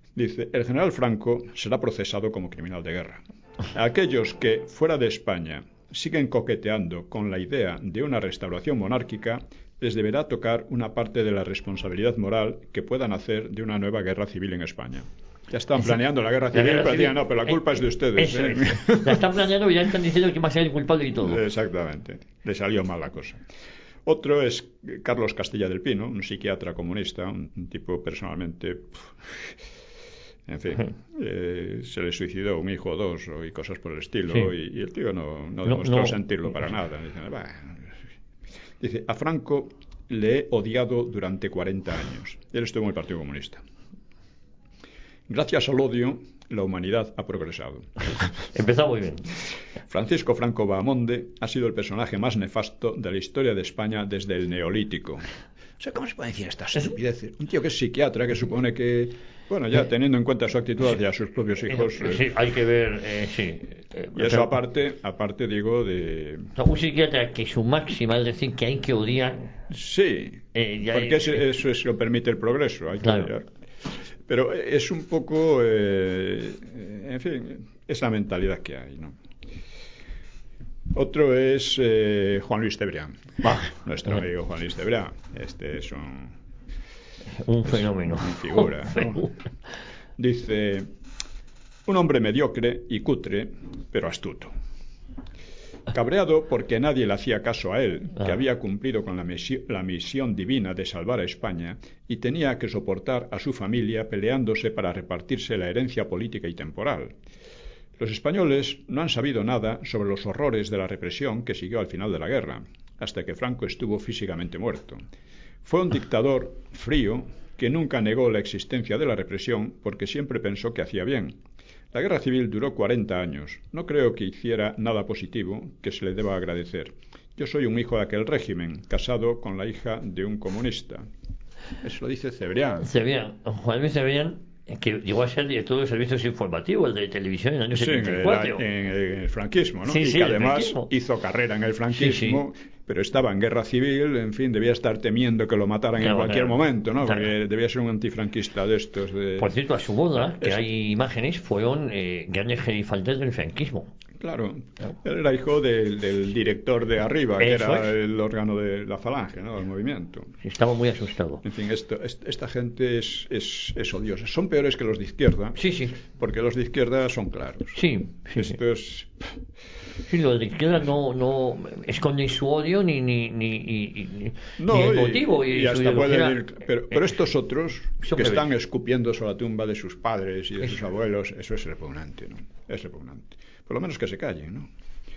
Dice, el general Franco será procesado como criminal de guerra. A aquellos que, fuera de España, siguen coqueteando con la idea de una restauración monárquica, les deberá tocar una parte de la responsabilidad moral que puedan hacer de una nueva guerra civil en España. Ya están planeando la guerra civil, la guerra pero decían, no, pero la culpa eh, es de ustedes. Eso, ¿eh? eso. La están planeando y ya están diciendo que va a ser el culpable y todo. Exactamente. Le salió mal la cosa. Otro es Carlos Castilla del Pino, un psiquiatra comunista, un, un tipo personalmente... En fin, eh, se le suicidó un hijo o dos o, y cosas por el estilo, sí. y, y el tío no, no demostró no, no. sentirlo para nada. Dice, Dice, a Franco le he odiado durante cuarenta años. Él estuvo en el Partido Comunista. Gracias al odio, la humanidad ha progresado. Empezó muy bien. Francisco Franco Bahamonde ha sido el personaje más nefasto de la historia de España desde el Neolítico. O sea, ¿cómo se puede decir estas estupideces? Un tío que es psiquiatra, que supone que... Bueno, ya teniendo en cuenta su actitud hacia sus propios hijos... Sí, sí, hay que ver, eh, sí. Eh, y eso aparte, aparte digo, de... Un psiquiatra que su máxima es decir que hay que odiar... Sí, eh, ya porque hay... eso, eso es lo permite el progreso, hay que claro. odiar. Pero es un poco... Eh, en fin, es la mentalidad que hay, ¿no? Otro es eh, Juan Luis Cebrián, bah, nuestro bah. amigo Juan Luis Cebrián. Este es un... Un fenómeno. Una figura, ¿no? Dice, un hombre mediocre y cutre, pero astuto. Cabreado porque nadie le hacía caso a él, que había cumplido con la, misi- la misión divina de salvar a España y tenía que soportar a su familia peleándose para repartirse la herencia política y temporal. Los españoles no han sabido nada sobre los horrores de la represión que siguió al final de la guerra, hasta que Franco estuvo físicamente muerto. Fue un dictador frío que nunca negó la existencia de la represión porque siempre pensó que hacía bien. La guerra civil duró cuarenta años. No creo que hiciera nada positivo que se le deba agradecer. Yo soy un hijo de aquel régimen, casado con la hija de un comunista. Eso lo dice Cebrián. Cebrián, Juan Luis Cebrián, que llegó a ser director de servicios informativos de televisión en el año sí, setenta y cuatro. En el, en el franquismo, ¿no? Sí, y sí, que además franquismo. hizo carrera en el franquismo, sí, sí. pero estaba en guerra civil, en fin, debía estar temiendo que lo mataran claro, en cualquier claro. momento, ¿no? Porque claro. debía ser un antifranquista de estos. De... Por cierto, a su boda, que es... hay imágenes, fueron eh, grandes gerifaltes del franquismo. Claro, él era hijo del, del director de arriba, que Eso era es. el órgano de la falange, ¿no? El movimiento. Estaba muy asustado. En fin, esto, esta gente es, es, es odiosa. Son peores que los de izquierda. Sí, sí. Porque los de izquierda son claros. Sí, sí. Esto es... Sí, los de izquierda no, no esconden su odio ni, ni, ni, ni, no, ni el y, motivo. Y, y hasta pueden ir, pero, pero estos otros que están escupiendo sobre la tumba de sus padres y de sus abuelos, eso es repugnante, ¿no? Es repugnante. Por lo menos que se callen, ¿no?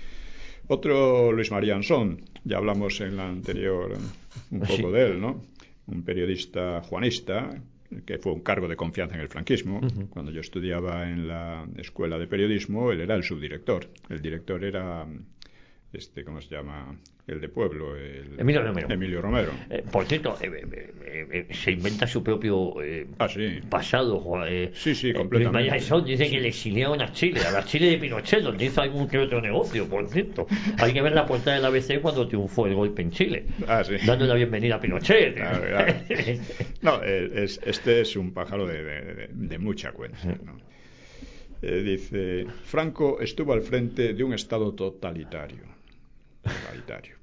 Otro, Luis María Ansón, ya hablamos en la anterior un poco sí. de él, ¿no? Un periodista juanista, que fue un cargo de confianza en el franquismo. Uh-huh. Cuando yo estudiaba en la escuela de periodismo, él era el subdirector. El director era, este, ¿cómo se llama? El de Pueblo, el... Emilio Romero. Emilio Romero. Eh, por cierto, eh, eh, eh, se inventa su propio eh, ah, sí. pasado. Eh, sí, sí, completamente. Luis María Ansón dice sí. que le exiliaron a Chile, a la Chile de Pinochet, donde hizo algún que otro negocio, por cierto. Hay que ver la portada del A B C cuando triunfó el golpe en Chile, ah, sí. dando la bienvenida a Pinochet. Claro, claro. No, es, este es un pájaro de, de, de mucha cuenta, ¿no? Eh, dice, Franco estuvo al frente de un Estado totalitario. Totalitario.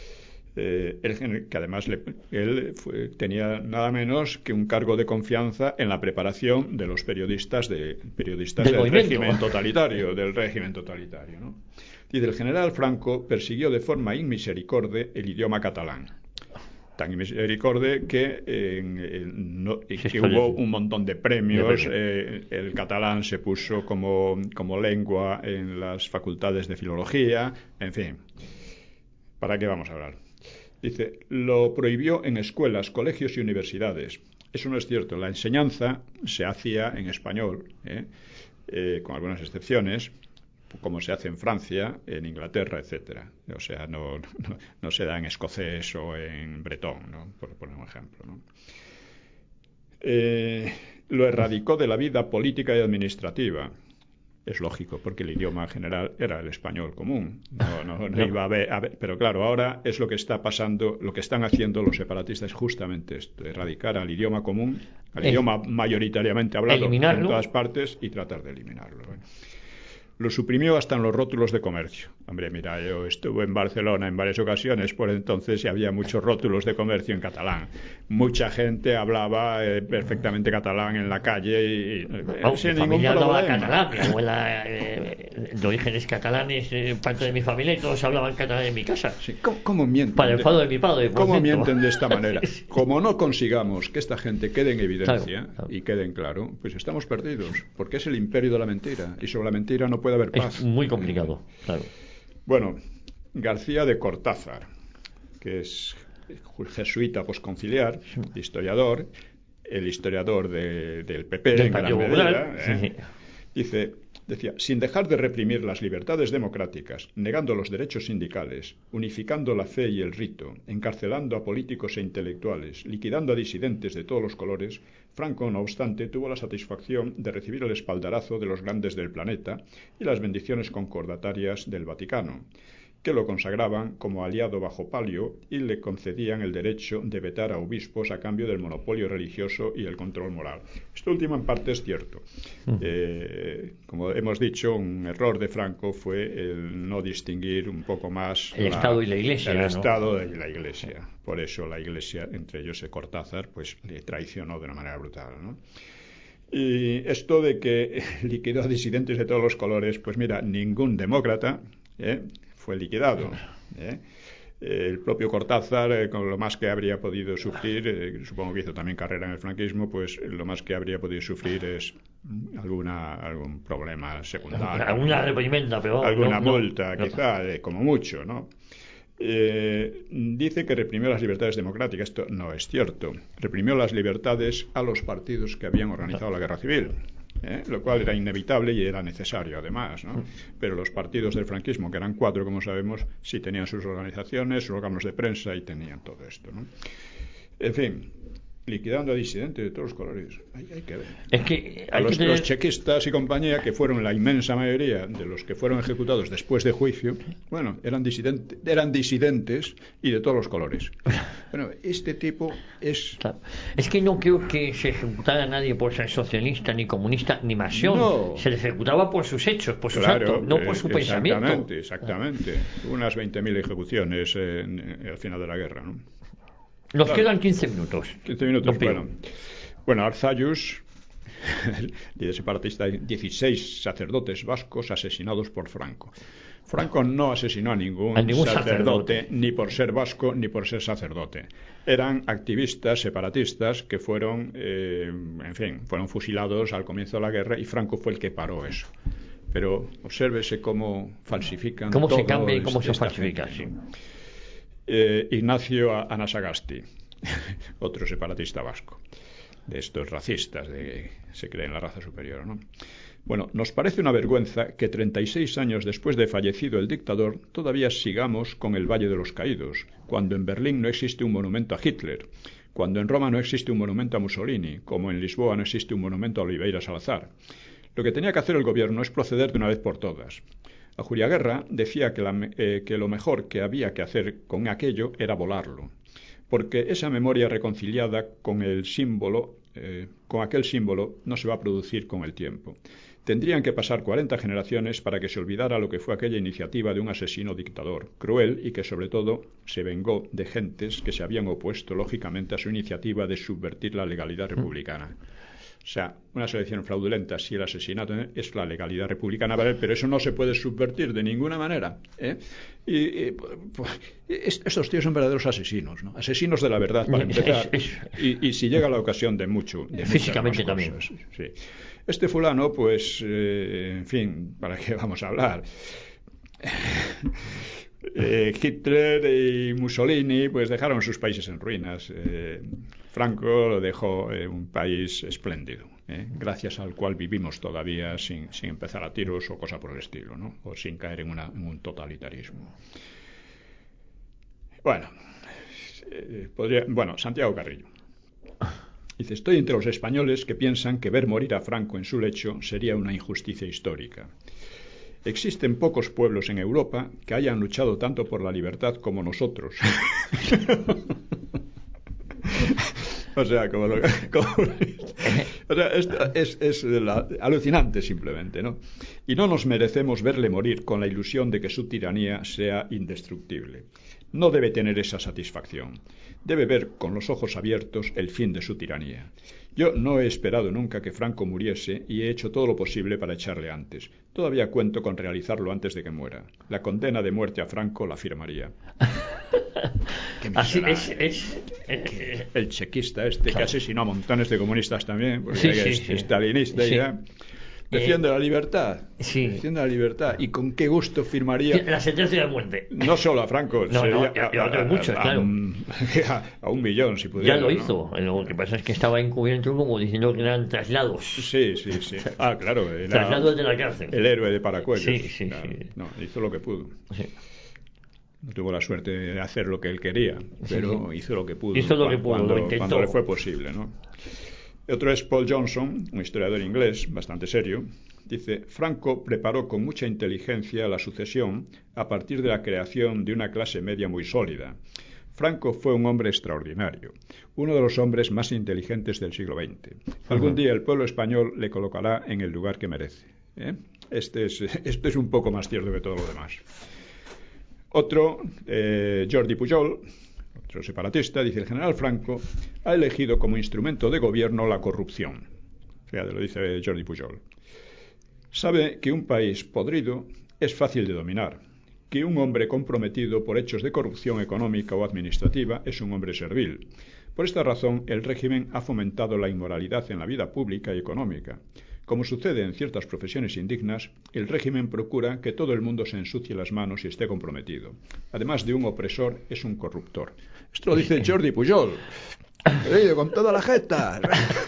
Eh, él, que además le, él fue, tenía nada menos que un cargo de confianza en la preparación de los periodistas de periodistas del, del régimen totalitario, del régimen totalitario, ¿no? Y del general Franco persiguió de forma inmisericorde el idioma catalán. Tan inmisericorde que, en, en, no, que hubo un montón de premios. Eh, el catalán se puso como, como lengua en las facultades de filología, en fin. ¿Para qué vamos a hablar? Dice, lo prohibió en escuelas, colegios y universidades. Eso no es cierto. La enseñanza se hacía en español, ¿eh? Eh, con algunas excepciones, como se hace en Francia, en Inglaterra, etcétera. O sea, no, no, no se da en escocés o en bretón, ¿no? Por poner un ejemplo, ¿no? Eh, lo erradicó de la vida política y administrativa. es lógico, porque el idioma general era el español común. No, no, no iba a haber, a ver, pero claro, ahora es lo que está pasando, lo que están haciendo los separatistas, justamente esto, erradicar al idioma común, al el, idioma mayoritariamente hablado en todas partes y tratar de eliminarlo. ¿eh? Lo suprimió hasta en los rótulos de comercio. Hombre, mira, yo estuve en Barcelona en varias ocasiones, por entonces y había muchos rótulos de comercio en catalán. Mucha gente hablaba eh, perfectamente catalán en la calle y, y oh, sin mi familia hablaba catalán, mi abuela eh, de orígenes catalanes, eh, parte de mi familia, y todos hablaban catalán en mi casa. Sí, ¿cómo, cómo mienten? Para el enfado de mi padre. ¿Cómo cierto? Mienten de esta manera? Como no consigamos que esta gente quede en evidencia claro, claro. y quede en claro, pues estamos perdidos, porque es el imperio de la mentira, y sobre la mentira no puede haber paz. Es muy complicado, claro. Bueno, García de Cortázar, que es jesuita posconciliar, historiador, el historiador de, del P P en gran medida, ¿eh? sí. dice, decía, sin dejar de reprimir las libertades democráticas, negando los derechos sindicales, unificando la fe y el rito, encarcelando a políticos e intelectuales, liquidando a disidentes de todos los colores, Franco, no obstante, tuvo la satisfacción de recibir el espaldarazo de los grandes del planeta y las bendiciones concordatarias del Vaticano, que lo consagraban como aliado bajo palio y le concedían el derecho de vetar a obispos a cambio del monopolio religioso y el control moral. Esto último en parte es cierto. Mm. Eh, como hemos dicho, un error de Franco fue el no distinguir un poco más el la, Estado y la Iglesia. El ¿no? Estado y la Iglesia. Por eso la Iglesia, entre ellos Cortázar, pues le traicionó de una manera brutal, ¿no? Y esto de que liquidó a disidentes de todos los colores, pues mira, ningún demócrata ¿eh? fue liquidado. ¿eh? El propio Cortázar, eh, con lo más que habría podido sufrir, eh, supongo que hizo también carrera en el franquismo, pues lo más que habría podido sufrir es alguna algún problema secundario. Alguna reprimenda, pero alguna no, multa, no, quizá, no. Eh, como mucho, ¿no? Eh, dice que reprimió las libertades democráticas. Esto no es cierto. Reprimió las libertades a los partidos que habían organizado la guerra civil. ¿Eh? Lo cual era inevitable y era necesario además, ¿no? Pero los partidos del franquismo, que eran cuatro como sabemos, sí tenían sus organizaciones, sus órganos de prensa y tenían todo esto, ¿no? En fin, liquidando a disidentes de todos los colores. Hay, hay que ver. Es que a los, que tener... los chequistas y compañía, que fueron la inmensa mayoría de los que fueron ejecutados después de juicio, bueno, eran disidentes, eran disidentes y de todos los colores. Bueno, este tipo es... Claro. Es que no creo que se ejecutara a nadie por ser socialista, ni comunista, ni masón. No. Se le ejecutaba por sus hechos, por sus claro, actos, no por su eh, pensamiento. Exactamente, exactamente. Ah. Unas veinte mil ejecuciones eh, en, en, al final de la guerra, ¿no? Nos claro. quedan quince minutos. quince minutos, bueno. Bueno, Arzallus, líder separatista, dieciséis sacerdotes vascos asesinados por Franco. Franco no asesinó a ningún, a ningún sacerdote, sacerdote, ni por ser vasco, ni por ser sacerdote. Eran activistas separatistas que fueron, eh, en fin, fueron fusilados al comienzo de la guerra y Franco fue el que paró eso. Pero obsérvese cómo falsifican cómo todo se cambia y cómo se esta falsifica, gente, ¿no? sí. Eh, Ignacio Anasagasti, otro separatista vasco, de estos racistas, de se cree en la raza superior, ¿no? Bueno, nos parece una vergüenza que treinta y seis años después de fallecido el dictador todavía sigamos con el Valle de los Caídos, cuando en Berlín no existe un monumento a Hitler, cuando en Roma no existe un monumento a Mussolini, como en Lisboa no existe un monumento a Oliveira Salazar. Lo que tenía que hacer el gobierno es proceder de una vez por todas. Ajuriaguerra decía que, la, eh, que lo mejor que había que hacer con aquello era volarlo, porque esa memoria reconciliada con el símbolo, eh, con aquel símbolo, no se va a producir con el tiempo. Tendrían que pasar cuarenta generaciones para que se olvidara lo que fue aquella iniciativa de un asesino dictador, cruel y que sobre todo se vengó de gentes que se habían opuesto lógicamente a su iniciativa de subvertir la legalidad republicana. O sea, una selección fraudulenta, si el asesinato es la legalidad republicana, ¿vale? Pero eso no se puede subvertir de ninguna manera, ¿eh? Y, y pues, estos tíos son verdaderos asesinos, ¿no? Asesinos de la verdad, para empezar. Y, y si llega la ocasión de mucho. De físicamente también. Cosas, sí. Este fulano, pues, eh, en fin, ¿para qué vamos a hablar? Eh, Hitler y Mussolini pues dejaron sus países en ruinas. eh, Franco lo dejó eh, un país espléndido, eh, gracias al cual vivimos todavía sin, sin empezar a tiros o cosa por el estilo, ¿no? O sin caer en, una, en un totalitarismo. Bueno, eh, podría, bueno, Santiago Carrillo. Dice, estoy entre los españoles que piensan que ver morir a Franco en su lecho sería una injusticia histórica. Existen pocos pueblos en Europa que hayan luchado tanto por la libertad como nosotros. O sea, como lo, como, o sea, es, es, es la, alucinante simplemente, ¿no? Y no nos merecemos verle morir con la ilusión de que su tiranía sea indestructible. No debe tener esa satisfacción. Debe ver con los ojos abiertos el fin de su tiranía. Yo no he esperado nunca que Franco muriese y he hecho todo lo posible para echarle antes. Todavía cuento con realizarlo antes de que muera. La condena de muerte a Franco la firmaría. Así es, es, es, el chequista este, claro, que asesinó a montones de comunistas también, porque sí, es sí, sí. estalinista sí. y ya defiende eh, la libertad, sí. defiende la libertad. Y con qué gusto firmaría la sentencia de muerte. No solo a Franco, no, sería no, y a, y a, a, muchos, a, claro. a, a, a un millón si pudiera. Ya lo ¿no? hizo. Lo que pasa es que estaba encubierto como diciendo que eran traslados. Sí, sí, sí. Ah, claro. Era traslados de la cárcel. El héroe de Paracuellos. Sí, sí, claro. sí. No, hizo lo que pudo. Sí. No tuvo la suerte de hacer lo que él quería, pero sí, hizo lo que pudo. Hizo lo que pudo, cuando, lo intentó. Cuando le fue posible, ¿no? Otro es Paul Johnson, un historiador inglés bastante serio. Dice, Franco preparó con mucha inteligencia la sucesión a partir de la creación de una clase media muy sólida. Franco fue un hombre extraordinario, uno de los hombres más inteligentes del siglo veinte. Algún día el pueblo español le colocará en el lugar que merece. ¿eh? Este es, esto es un poco más cierto que todo lo demás. Otro, eh, Jordi Pujol, otro separatista, dice, el general Franco ha elegido como instrumento de gobierno la corrupción. Fíjate, lo dice Jordi Pujol. Sabe que un país podrido es fácil de dominar, que un hombre comprometido por hechos de corrupción económica o administrativa es un hombre servil. Por esta razón, el régimen ha fomentado la inmoralidad en la vida pública y económica. Como sucede en ciertas profesiones indignas, el régimen procura que todo el mundo se ensucie las manos y esté comprometido. Además de un opresor, es un corruptor. Esto lo dice Jordi Pujol. Con toda la jeta.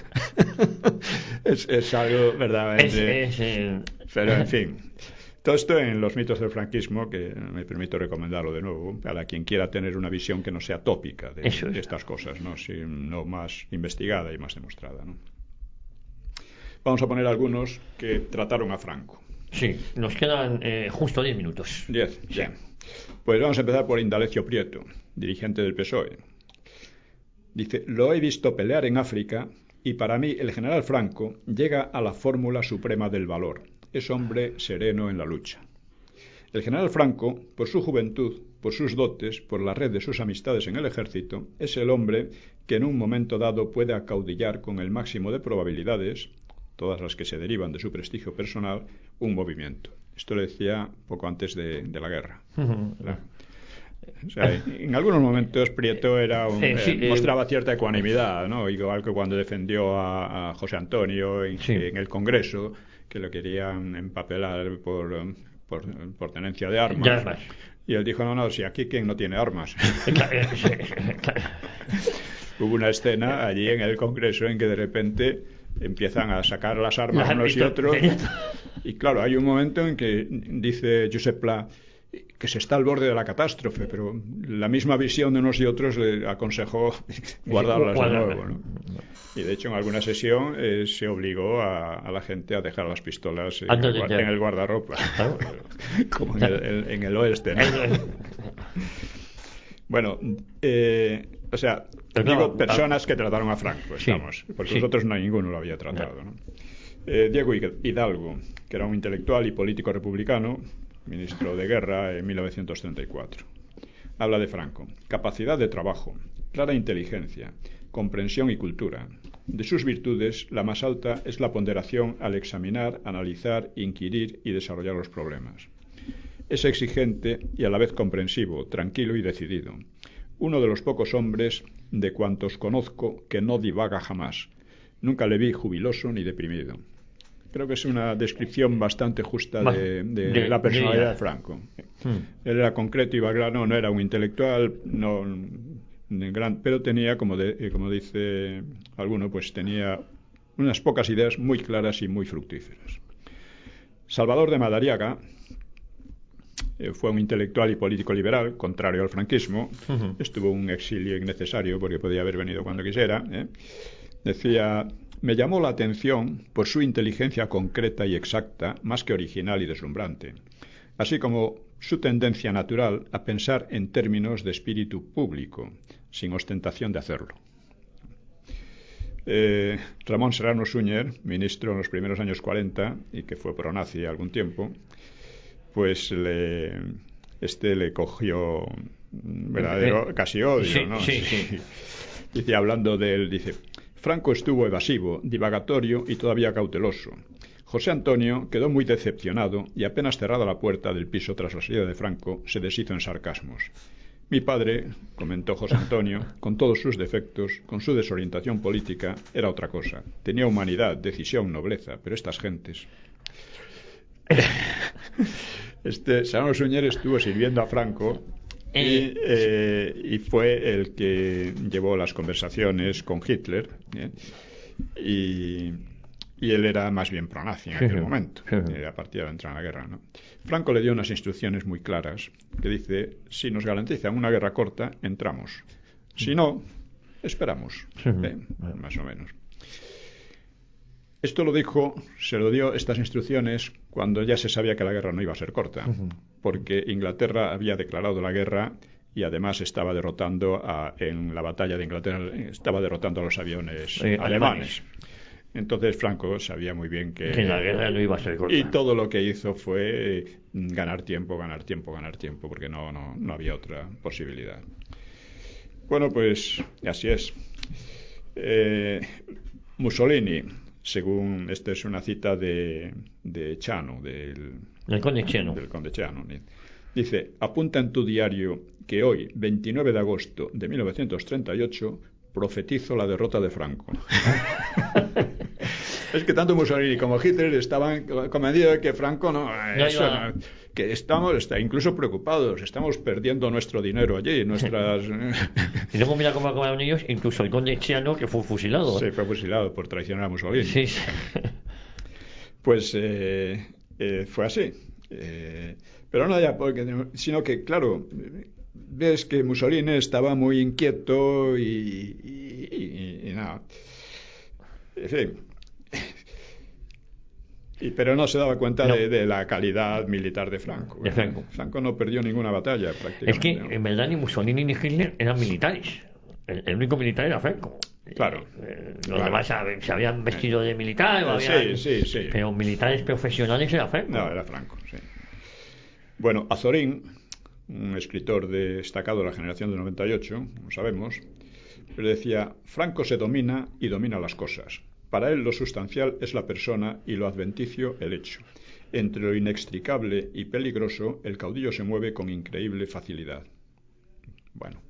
es, es algo verdaderamente... Es, es, eh... Pero, en fin... Todo esto en los mitos del franquismo, que me permito recomendarlo de nuevo, para quien quiera tener una visión que no sea tópica de, es. de estas cosas, ¿no? Sino más investigada y más demostrada, ¿no? Vamos a poner algunos que trataron a Franco. Sí, nos quedan eh, justo diez minutos. Diez, sí. Ya. Pues vamos a empezar por Indalecio Prieto, dirigente del P S O E. Dice, lo he visto pelear en África y para mí el general Franco llega a la fórmula suprema del valor. Es hombre sereno en la lucha. El general Franco, por su juventud, por sus dotes, por la red de sus amistades en el ejército, es el hombre que en un momento dado puede acaudillar con el máximo de probabilidades, todas las que se derivan de su prestigio personal, un movimiento. Esto lo decía poco antes de, de la guerra. ¿verdad? O sea, en algunos momentos Prieto era un, eh, sí, eh, mostraba cierta ecuanimidad, ¿no? Igual que cuando defendió a, a José Antonio en, sí. en el Congreso, que lo querían empapelar por, por, por tenencia de armas. De armas. Y él dijo, no, no, si aquí ¿quién no tiene armas? Hubo una escena allí en el Congreso en que de repente empiezan a sacar las armas la unos y otros. Y claro, hay un momento en que dice Josep Pla que se está al borde de la catástrofe, pero la misma visión de unos y otros le aconsejó guardarlas de nuevo, ¿no? Y de hecho en alguna sesión eh, se obligó a, a la gente a dejar las pistolas en, el, en el guardarropa, como en el, en el oeste, ¿no? Bueno, eh, o sea, pero digo no, personas que trataron a Franco, estamos, sí, porque sí. Nosotros no ninguno lo había tratado, ¿no? Eh, Diego Hidalgo, que era un intelectual y político republicano, ministro de Guerra en mil novecientos treinta y cuatro. Habla de Franco. Capacidad de trabajo, clara inteligencia, comprensión y cultura. De sus virtudes, la más alta es la ponderación al examinar, analizar, inquirir y desarrollar los problemas. Es exigente y a la vez comprensivo, tranquilo y decidido. Uno de los pocos hombres de cuantos conozco que no divaga jamás. Nunca le vi jubiloso ni deprimido. Creo que es una descripción bastante justa de, de, de la personalidad de, de Franco. Hmm. Él era concreto y grano, no era un intelectual, no, gran, pero tenía, como, de, como dice alguno, pues tenía unas pocas ideas muy claras y muy fructíferas. Salvador de Madariaga eh, fue un intelectual y político liberal, contrario al franquismo. Uh-huh. Estuvo un exilio innecesario porque podía haber venido cuando quisiera, ¿eh? Decía: me llamó la atención por su inteligencia concreta y exacta, más que original y deslumbrante, así como su tendencia natural a pensar en términos de espíritu público, sin ostentación de hacerlo. Eh, Ramón Serrano Súñer, ministro en los primeros años cuarenta, y que fue pronazi algún tiempo, pues le, este le cogió verdadero casi odio, sí, ¿no? Sí, sí. Dice, hablando de él, dice: Franco estuvo evasivo, divagatorio y todavía cauteloso. José Antonio quedó muy decepcionado y apenas cerrada la puerta del piso tras la salida de Franco, se deshizo en sarcasmos. Mi padre, comentó José Antonio, con todos sus defectos, con su desorientación política, era otra cosa. Tenía humanidad, decisión, nobleza, pero estas gentes... Este Serrano Súñer estuvo sirviendo a Franco y, eh, y fue el que llevó las conversaciones con Hitler, ¿eh? y, y él era más bien pronazi en aquel sí, momento, sí. Eh, a partir de entrar en la guerra, ¿no? Franco le dio unas instrucciones muy claras que dice: si nos garantizan una guerra corta, entramos; si no, esperamos, sí. ¿eh? Más o menos. Esto lo dijo, se lo dio estas instrucciones cuando ya se sabía que la guerra no iba a ser corta, uh-huh. porque Inglaterra había declarado la guerra y además estaba derrotando a, en la batalla de Inglaterra, estaba derrotando a los aviones eh, alemanes. alemanes. Entonces Franco sabía muy bien que, que la guerra no iba a ser corta. Y todo lo que hizo fue ganar tiempo, ganar tiempo, ganar tiempo, porque no, no, no había otra posibilidad. Bueno, pues así es. Eh, Mussolini, según, esta es una cita de, de Chano, del, el conde Chano. del conde Chano, dice: apunta en tu diario que hoy, veintinueve de agosto de mil novecientos treinta y ocho, profetizo la derrota de Franco. Es que tanto Mussolini como Hitler estaban convencidos de que Franco no, no, eso, no que estamos está, incluso preocupados, estamos perdiendo nuestro dinero allí, nuestras... Y luego mira cómo acabaron ellos, incluso el conde Chiano, que fue fusilado. Sí, fue fusilado por traicionar a Mussolini. Sí, sí. Pues eh, eh, fue así. Eh, pero no ya porque, sino que, claro, ves que Mussolini estaba muy inquieto y, y, y, y nada. En fin. Y, pero no se daba cuenta no. de, de la calidad militar de Franco. De Franco. Franco no perdió ninguna batalla prácticamente. Es que ¿no? en verdad ni Mussolini ni Hitler eran militares. El, el único militar era Franco. Claro. Eh, los claro. demás se, se habían vestido de militar. O habían, sí, sí, sí. Pero militares profesionales era Franco. No, era Franco, sí. Bueno, Azorín, un escritor destacado de la generación del noventa y ocho, como sabemos, pero decía: Franco se domina y domina las cosas. Para él lo sustancial es la persona y lo adventicio el hecho. Entre lo inextricable y peligroso, el caudillo se mueve con increíble facilidad. Bueno,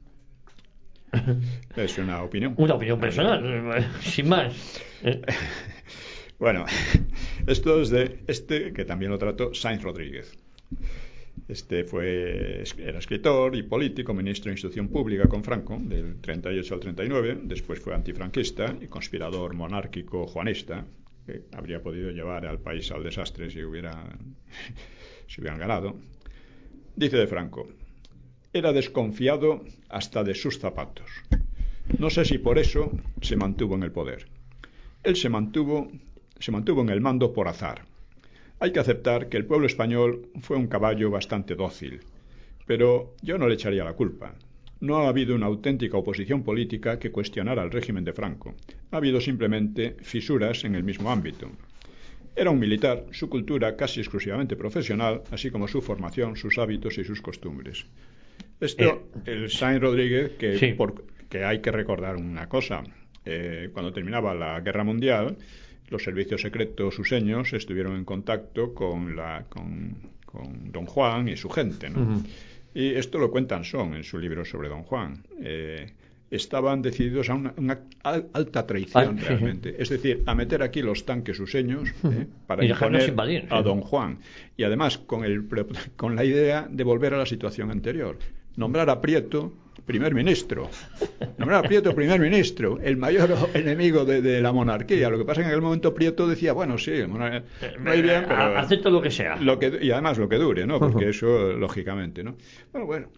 es una opinión. Una opinión personal, sin más. Bueno, esto es de este, que también lo trató Sáenz Rodríguez. Este fue, era escritor y político, ministro de Instrucción Pública con Franco, del treinta y ocho al treinta y nueve. Después fue antifranquista y conspirador monárquico juanista, que habría podido llevar al país al desastre si hubiera, si hubieran ganado. Dice de Franco: era desconfiado hasta de sus zapatos. No sé si por eso se mantuvo en el poder. Él se mantuvo, se mantuvo en el mando por azar. Hay que aceptar que el pueblo español fue un caballo bastante dócil, pero yo no le echaría la culpa. No ha habido una auténtica oposición política que cuestionara el régimen de Franco. Ha habido simplemente fisuras en el mismo ámbito. Era un militar, su cultura casi exclusivamente profesional, así como su formación, sus hábitos y sus costumbres. Esto, eh, el Sáenz Rodríguez, que, sí. por, que hay que recordar una cosa. Eh, cuando terminaba la Guerra Mundial, los servicios secretos useños estuvieron en contacto con, la, con, con Don Juan y su gente, ¿no? Uh-huh. Y esto lo cuentan Son en su libro sobre Don Juan. Eh, estaban decididos a una, una alta traición, ah, realmente. Sí. Es decir, a meter aquí los tanques useños eh, para y imponer invadir, a sí. Don Juan. Y además con, el, con la idea de volver a la situación anterior. Nombrar a Prieto primer ministro. Nombrar a Prieto primer ministro, el mayor enemigo de, de la monarquía. Lo que pasa es que en aquel momento Prieto decía: bueno, sí, muy bien, pero acepto lo que sea. Lo que, y además lo que dure, ¿no? Porque uh-huh. eso, lógicamente, ¿no? Bueno, bueno.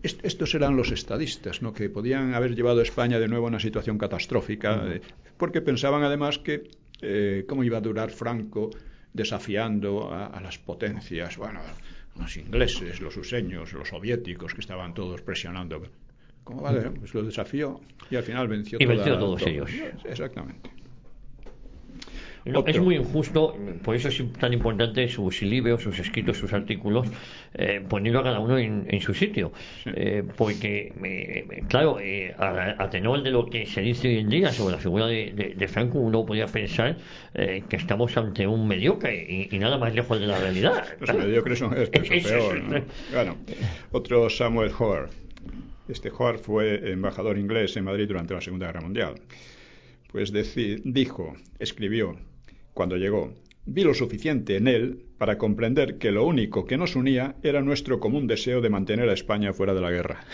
est estos eran los estadistas, ¿no?, que podían haber llevado a España de nuevo a una situación catastrófica, uh-huh. eh, porque pensaban además que eh, cómo iba a durar Franco desafiando a, a las potencias, bueno, los ingleses, los useños, los soviéticos, que estaban todos presionando. ¿Cómo vale? Pues lo desafió y al final venció, y venció toda, a todos todo. ellos. Exactamente. No, es muy injusto, por eso es tan importante sus libros, sus escritos, sus artículos, eh, ponerlo a cada uno en, en su sitio. Sí. Eh, porque, eh, claro, eh, a, a tenor de lo que se dice hoy en día sobre la figura de, de, de Franco, uno podría pensar eh, que estamos ante un mediocre y, y nada más lejos de la realidad. Los mediocres son estos, es peor, ¿no? Bueno, otro Samuel Hoare. Este Hoare fue embajador inglés en Madrid durante la Segunda Guerra Mundial. Pues deci- dijo, escribió, cuando llegó, vi lo suficiente en él para comprender que lo único que nos unía era nuestro común deseo de mantener a España fuera de la guerra.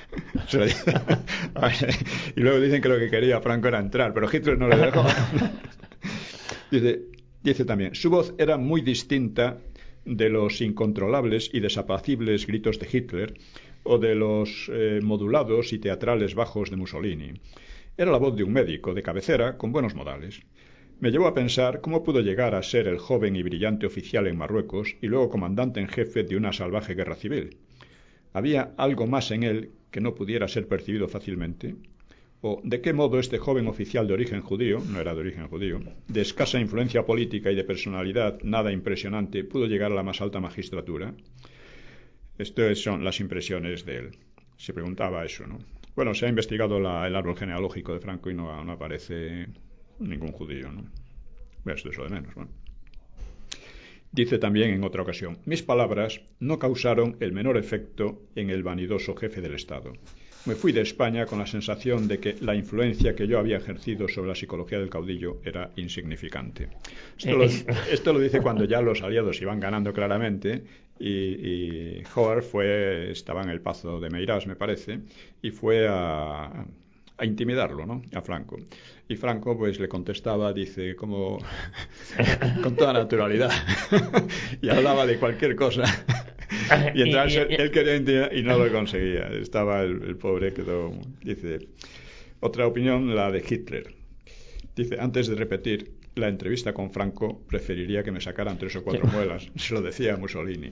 Y luego dicen que lo que quería Franco era entrar, pero Hitler no le dejó. Dice, dice también, su voz era muy distinta de los incontrolables y desapacibles gritos de Hitler o de los eh, modulados y teatrales bajos de Mussolini. Era la voz de un médico de cabecera con buenos modales. Me llevó a pensar cómo pudo llegar a ser el joven y brillante oficial en Marruecos y luego comandante en jefe de una salvaje guerra civil. ¿Había algo más en él que no pudiera ser percibido fácilmente? ¿O de qué modo este joven oficial de origen judío, no era de origen judío, de escasa influencia política y de personalidad nada impresionante, pudo llegar a la más alta magistratura? Estas son las impresiones de él. Se preguntaba eso, ¿no? Bueno, se ha investigado la, el árbol genealógico de Franco y no, no aparece ningún judío, ¿no? Esto es lo de menos, ¿no? Dice también en otra ocasión, mis palabras no causaron el menor efecto en el vanidoso jefe del Estado. Me fui de España con la sensación de que la influencia que yo había ejercido sobre la psicología del caudillo era insignificante. Esto lo, esto lo dice cuando ya los aliados iban ganando claramente y, y Hoare fue, estaba en el Pazo de Meirás, me parece, y fue a, a intimidarlo, ¿no?, a Franco. Y Franco pues le contestaba, dice, como con toda naturalidad y hablaba de cualquier cosa. Y entonces él, él quería intimidar y no lo conseguía. Estaba el, el pobre, quedó. Dice, otra opinión, la de Hitler. Dice, antes de repetir la entrevista con Franco, preferiría que me sacaran tres o cuatro muelas. Se lo decía a Mussolini.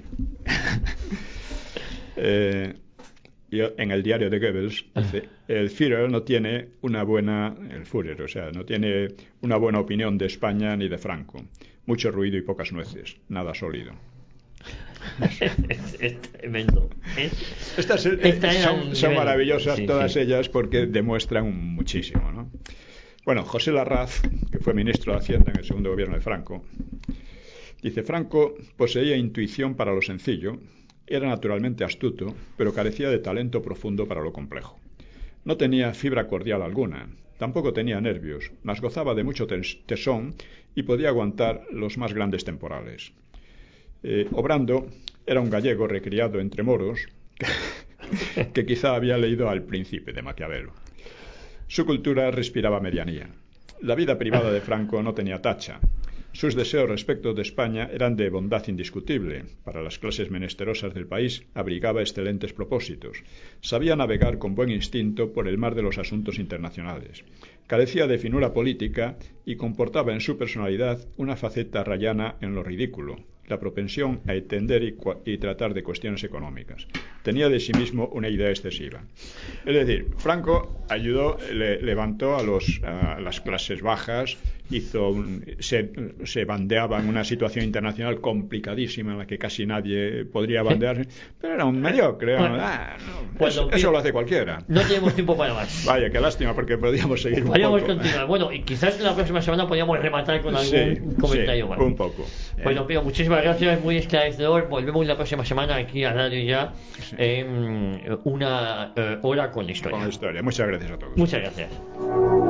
eh, y en el diario de Goebbels dice, el Führer no tiene una buena, el Führer, o sea, no tiene una buena opinión de España ni de Franco. Mucho ruido y pocas nueces, nada sólido. es, es tremendo. Es, Estas eh, son, son maravillosas, sí, todas sí. ellas, porque demuestran muchísimo, ¿no? Bueno, José Larraz, que fue ministro de Hacienda en el segundo gobierno de Franco, dice, Franco poseía intuición para lo sencillo, era naturalmente astuto, pero carecía de talento profundo para lo complejo. No tenía fibra cordial alguna, tampoco tenía nervios, mas gozaba de mucho tesón y podía aguantar los más grandes temporales. Eh, Obrando era un gallego recriado entre moros que, que quizá había leído al Príncipe de Maquiavelo. Su cultura respiraba medianía. La vida privada de Franco no tenía tacha. Sus deseos respecto de España eran de bondad indiscutible. Para las clases menesterosas del país abrigaba excelentes propósitos. Sabía navegar con buen instinto por el mar de los asuntos internacionales. Carecía de finura política y comportaba en su personalidad una faceta rayana en lo ridículo, la propensión a entender y, y tratar de cuestiones económicas. Tenía de sí mismo una idea excesiva. Es decir, Franco ayudó, le, levantó a, los, a las clases bajas, hizo un, se, se bandeaba en una situación internacional complicadísima en la que casi nadie podría bandearse, pero era un mediocre. Bueno, ah, no, pues eso, eso lo hace cualquiera. No tenemos tiempo para más. Vaya, qué lástima, porque podríamos seguir un podríamos poco. continuar. Bueno, y quizás la próxima semana podríamos rematar con algún sí, comentario sí, más. un poco. Bueno, eh. Pío, muchísimas gracias, muy esclarecedor. Volvemos la próxima semana aquí a Radio Ya, sí. en una uh, hora con la historia. Con la historia. Muchas gracias a todos. Muchas gracias.